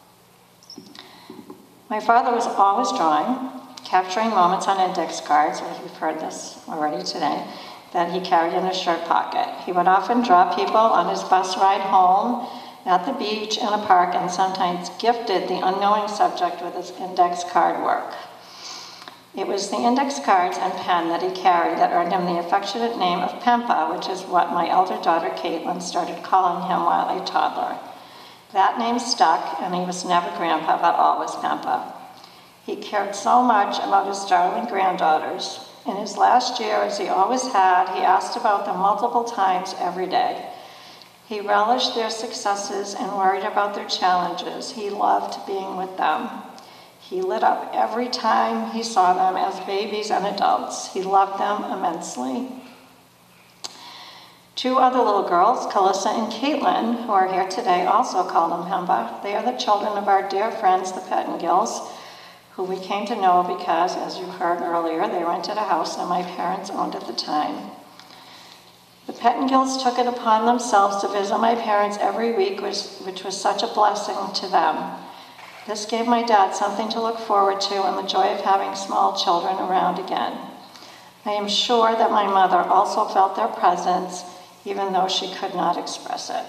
My father was always drawing, capturing moments on index cards, as we've heard this already today, that he carried in his shirt pocket. He would often draw people on his bus ride home, at the beach, in a park, and sometimes gifted the unknowing subject with his index card work. It was the index cards and pen that he carried that earned him the affectionate name of Pempa, which is what my elder daughter Caitlin started calling him while a toddler. That name stuck, and he was never Grandpa, but always Pempa. He cared so much about his darling granddaughters. In his last year, as he always had, he asked about them multiple times every day. He relished their successes and worried about their challenges. He loved being with them. He lit up every time he saw them as babies and adults. He loved them immensely. Two other little girls, Calissa and Caitlin, who are here today, also called him Pemba. They are the children of our dear friends, the Pettengills, who we came to know because, as you heard earlier, they rented a house that my parents owned at the time. The Pettengills took it upon themselves to visit my parents every week, which was such a blessing to them. This gave my dad something to look forward to and the joy of having small children around again. I am sure that my mother also felt their presence, even though she could not express it.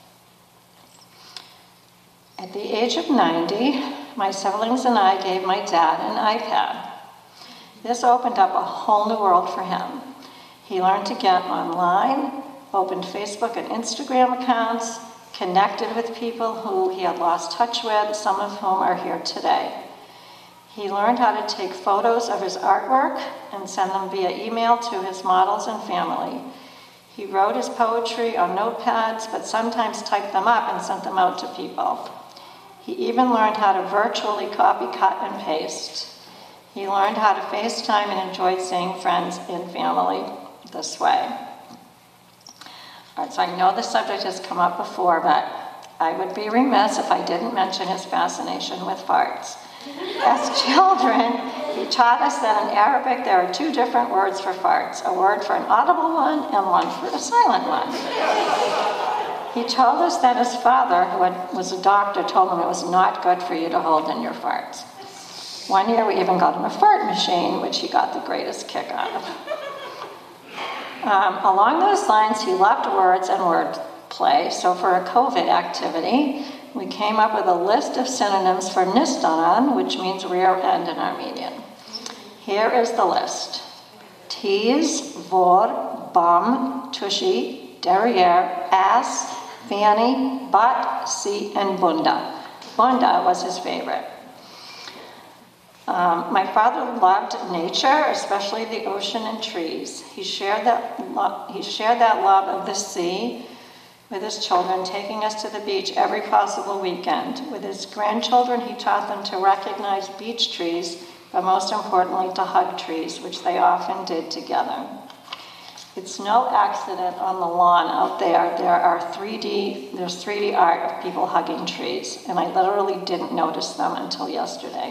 At the age of 90, my siblings and I gave my dad an iPad. This opened up a whole new world for him. He learned to get online, opened Facebook and Instagram accounts, connected with people who he had lost touch with, some of whom are here today. He learned how to take photos of his artwork and send them via email to his models and family. He wrote his poetry on notepads, but sometimes typed them up and sent them out to people. He even learned how to virtually copy, cut, and paste. He learned how to FaceTime and enjoyed seeing friends and family this way. All right, so I know this subject has come up before, but I would be remiss if I didn't mention his fascination with farts. As children, he taught us that in Arabic there are 2 different words for farts, a word for an audible one and one for a silent one. He told us that his father, who was a doctor, told him it was not good for you to hold in your farts. One year we even got him a fart machine, which he got the greatest kick out of. Along those lines, he loved words and wordplay, so for a COVID activity, we came up with a list of synonyms for nistanan, which means rear end in Armenian. Here is the list. Tease, vor, bum, tushy, derriere, ass, fanny, butt, seat, and bunda. Bunda was his favorite. My father loved nature, especially the ocean and trees. He shared that love of the sea with his children, taking us to the beach every possible weekend. With his grandchildren, he taught them to recognize beach trees, but most importantly, to hug trees, which they often did together. It's no accident on the lawn out there, there's 3D art of people hugging trees, and I literally didn't notice them until yesterday.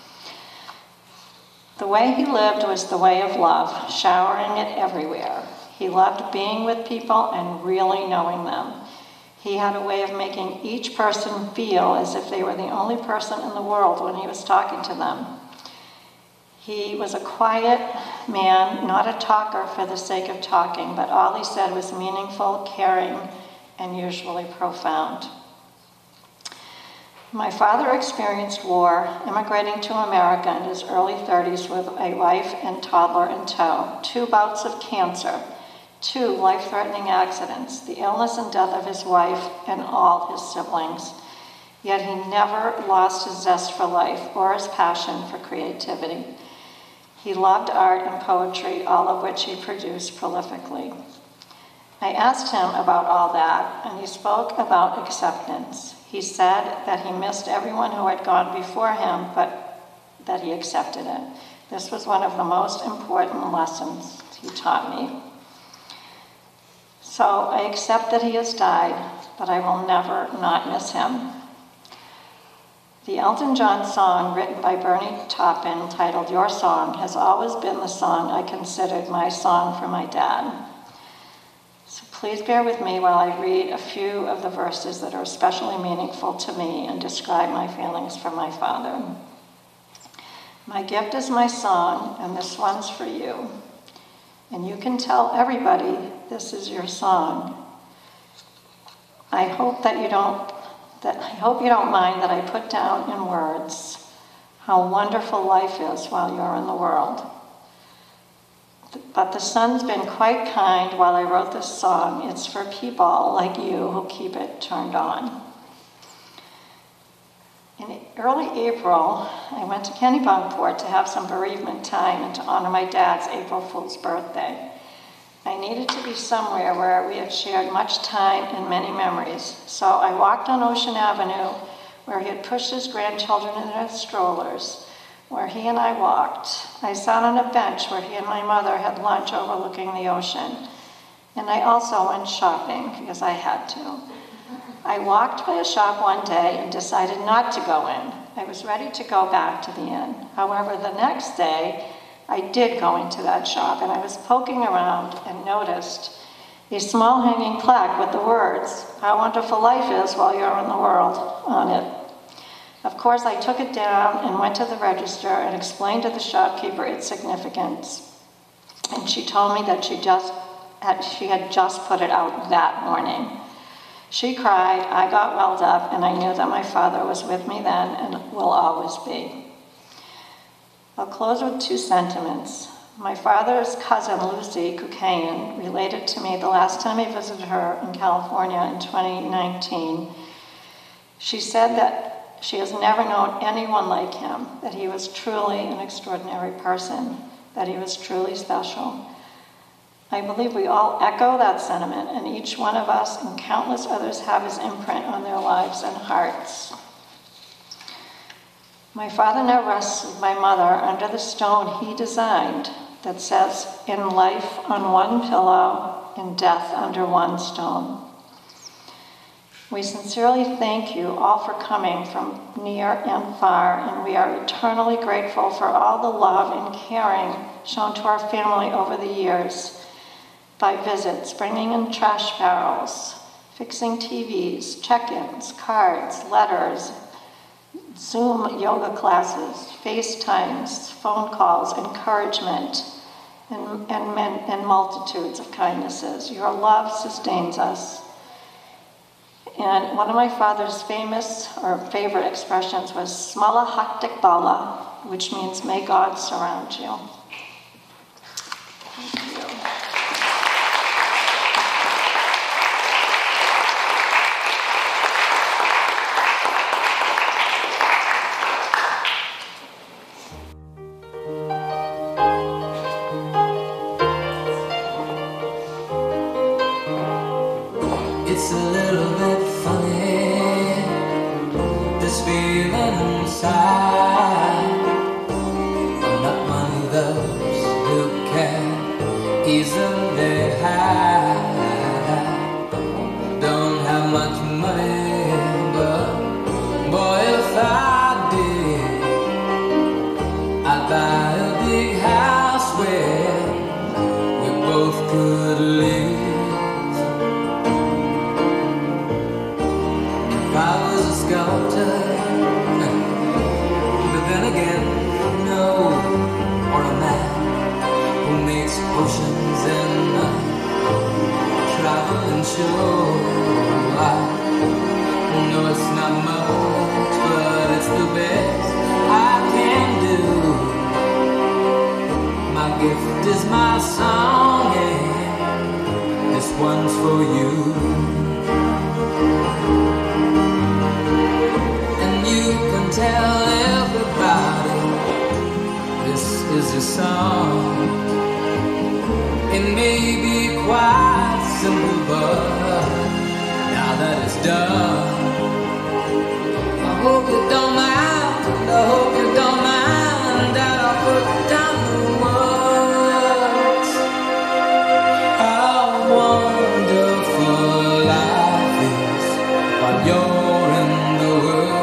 The way he lived was the way of love, showering it everywhere. He loved being with people and really knowing them. He had a way of making each person feel as if they were the only person in the world when he was talking to them. He was a quiet man, not a talker for the sake of talking, but all he said was meaningful, caring, and usually profound. My father experienced war, immigrating to America in his early 30s with a wife and toddler in tow, 2 bouts of cancer, 2 life-threatening accidents, the illness and death of his wife and all his siblings. Yet he never lost his zest for life or his passion for creativity. He loved art and poetry, all of which he produced prolifically. I asked him about all that, and he spoke about acceptance. He said that he missed everyone who had gone before him, but that he accepted it. This was one of the most important lessons he taught me. So I accept that he has died, but I will never not miss him. The Elton John song written by Bernie Taupin titled Your Song has always been the song I considered my song for my dad. So please bear with me while I read a few of the verses that are especially meaningful to me and describe my feelings for my father. My gift is my song, and this one's for you. And you can tell everybody this is your song. I hope you don't mind that I put down in words how wonderful life is while you're in the world. But the sun's been quite kind while I wrote this song. It's for people like you who keep it turned on. In early April, I went to Kennebunkport to have some bereavement time and to honor my dad's April Fool's birthday. I needed to be somewhere where we had shared much time and many memories. So I walked on Ocean Avenue, where he had pushed his grandchildren in their strollers, where he and I walked. I sat on a bench where he and my mother had lunch overlooking the ocean. And I also went shopping because I had to. I walked by a shop one day and decided not to go in. I was ready to go back to the inn. However, the next day, I did go into that shop, and I was poking around and noticed a small hanging plaque with the words, "How wonderful life is while you're in the world," on it. Of course, I took it down and went to the register and explained to the shopkeeper its significance. And she told me that she had just put it out that morning. She cried, I got welled up, and I knew that my father was with me then and will always be. I'll close with 2 sentiments. My father's cousin, Lucy Kukayan, related to me the last time I visited her in California in 2019. She said that she has never known anyone like him, that he was truly an extraordinary person, that he was truly special. I believe we all echo that sentiment, and each one of us and countless others have his imprint on their lives and hearts. My father now rests with my mother under the stone he designed that says, "In life on one pillow, in death under one stone." We sincerely thank you all for coming from near and far, and we are eternally grateful for all the love and caring shown to our family over the years by visits, bringing in trash barrels, fixing TVs, check-ins, cards, letters, Zoom yoga classes, FaceTimes, phone calls, encouragement, and multitudes of kindnesses. Your love sustains us. And one of my father's famous or favorite expressions was Smala Haktik Bala, which means may God surround you. Thank you. It's a little bit funny, this feeling inside. I'm not one of those who can easily hide. Don't have much money, but boy, if I did, I'd buy a big house where we both could live. If I was a sculptor, but then again, no, or a man who makes potions and traveling show. I know it's not much, but it's the best I can do. My gift is my song, and this one's for you. You can tell everybody this is your song. It may be quite simple, but now that it's done, I hope you don't mind, I hope you don't mind that I put down the words. How wonderful life is while you're in the world.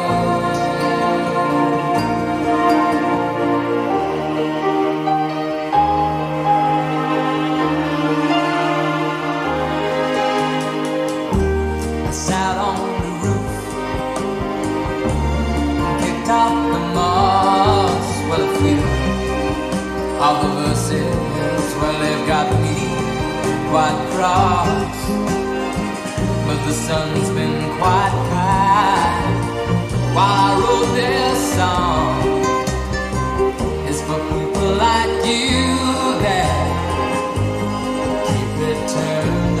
All the verses, well, they've got me quite cross, but the sun's been quite kind while I wrote this song. It's for people like you that keep it turned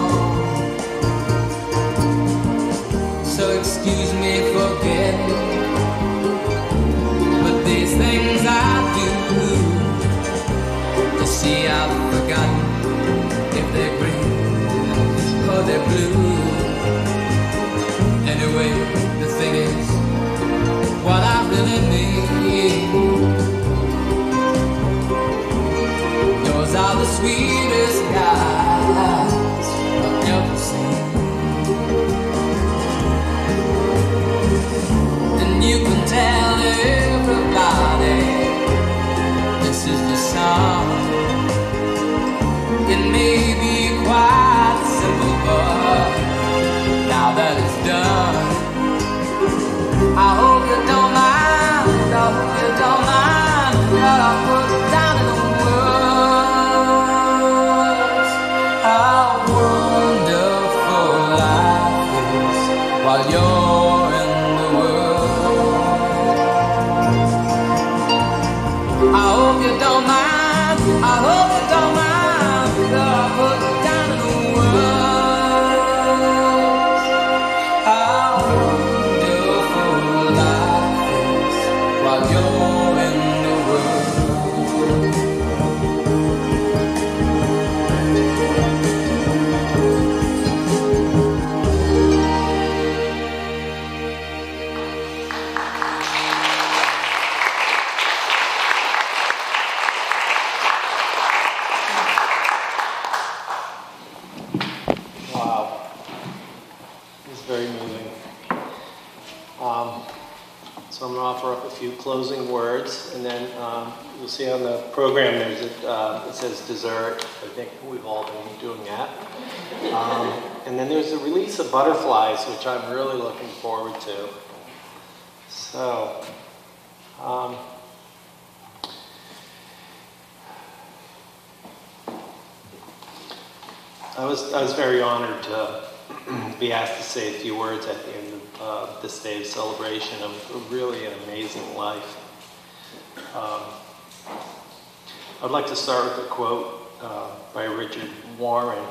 on. So excuse me for getting, but these things I do. See, I've forgotten if they're green or they're blue. Anyway, the thing is, what I really mean, yours are the sweetest eyes I've ever seen. And you can tell everybody this is the song. It may be quite simple, but now that it's done, I hope you don't mind, I hope you don't mind that I put down in the world. offer up a few closing words, and then you'll see on the program there's it says dessert. I think we've all been doing that. And then there's the release of butterflies, which I'm really looking forward to. So, I was very honored to be asked to say a few words at the end of this day of celebration of really an amazing life. I'd like to start with a quote by Richard Warren.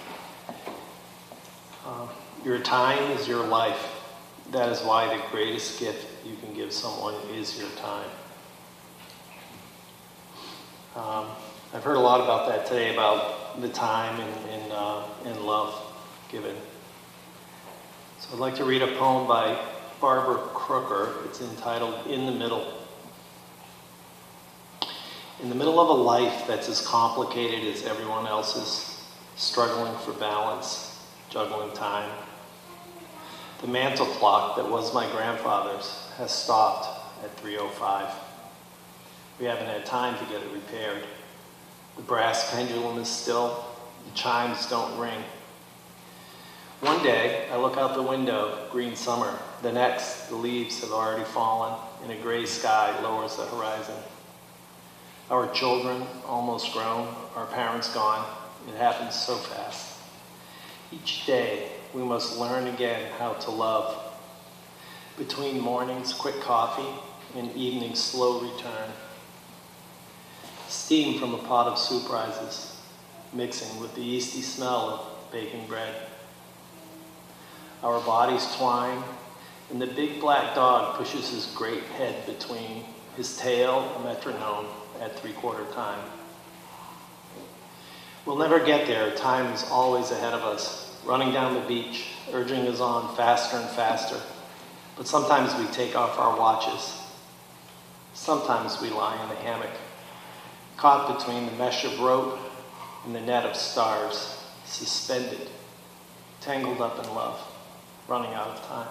Your time is your life. That is why the greatest gift you can give someone is your time. I've heard a lot about that today, about the time and love given. So I'd like to read a poem by Barbara Crooker. It's entitled In the Middle. In the middle of a life that's as complicated as everyone else's, struggling for balance, juggling time, the mantle clock that was my grandfather's has stopped at 3:05. We haven't had time to get it repaired. The brass pendulum is still, the chimes don't ring. One day, I look out the window, green summer. The next, the leaves have already fallen, and a gray sky lowers the horizon. Our children, almost grown, our parents gone. It happens so fast. Each day, we must learn again how to love. Between mornings, quick coffee, and evening's slow return. Steam from a pot of soup rises, mixing with the yeasty smell of baking bread. Our bodies twine, and the big black dog pushes his great head between, his tail a metronome at 3/4 time. We'll never get there. Time is always ahead of us, running down the beach, urging us on faster and faster. But sometimes we take off our watches. Sometimes we lie in the hammock, caught between the mesh of rope and the net of stars, suspended, tangled up in love, running out of time.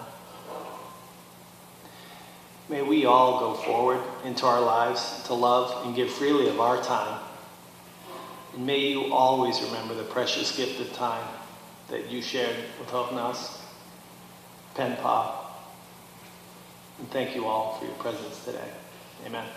May we all go forward into our lives to love and give freely of our time. And may you always remember the precious gift of time that you shared with Hovnas, Penpa. And thank you all for your presence today. Amen.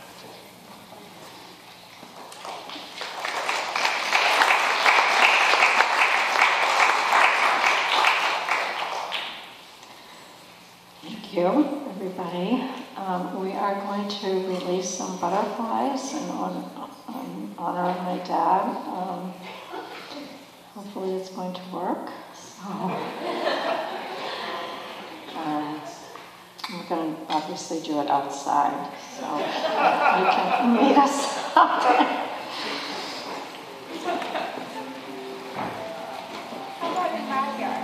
Thank you, everybody. We are going to release some butterflies in honor of my dad. Hopefully it's going to work. So, we're going to obviously do it outside, so you can meet us out there. How about in my yard?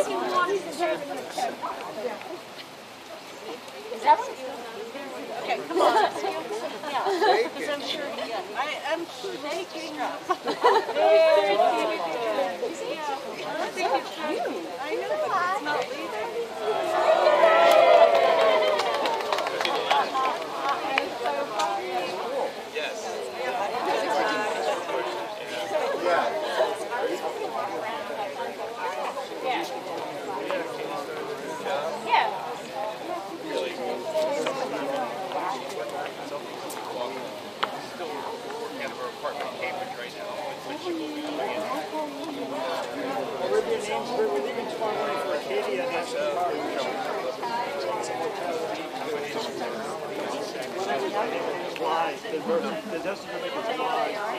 Is that what you? Okay, come on. Yeah, because I'm sure. I am shaking up. Very cute. I think it's cute. I know, but it's not leaving. Yes. Yeah. We're leaving tomorrow morning for Acadia National Park. Fly. The doesn't make it fly.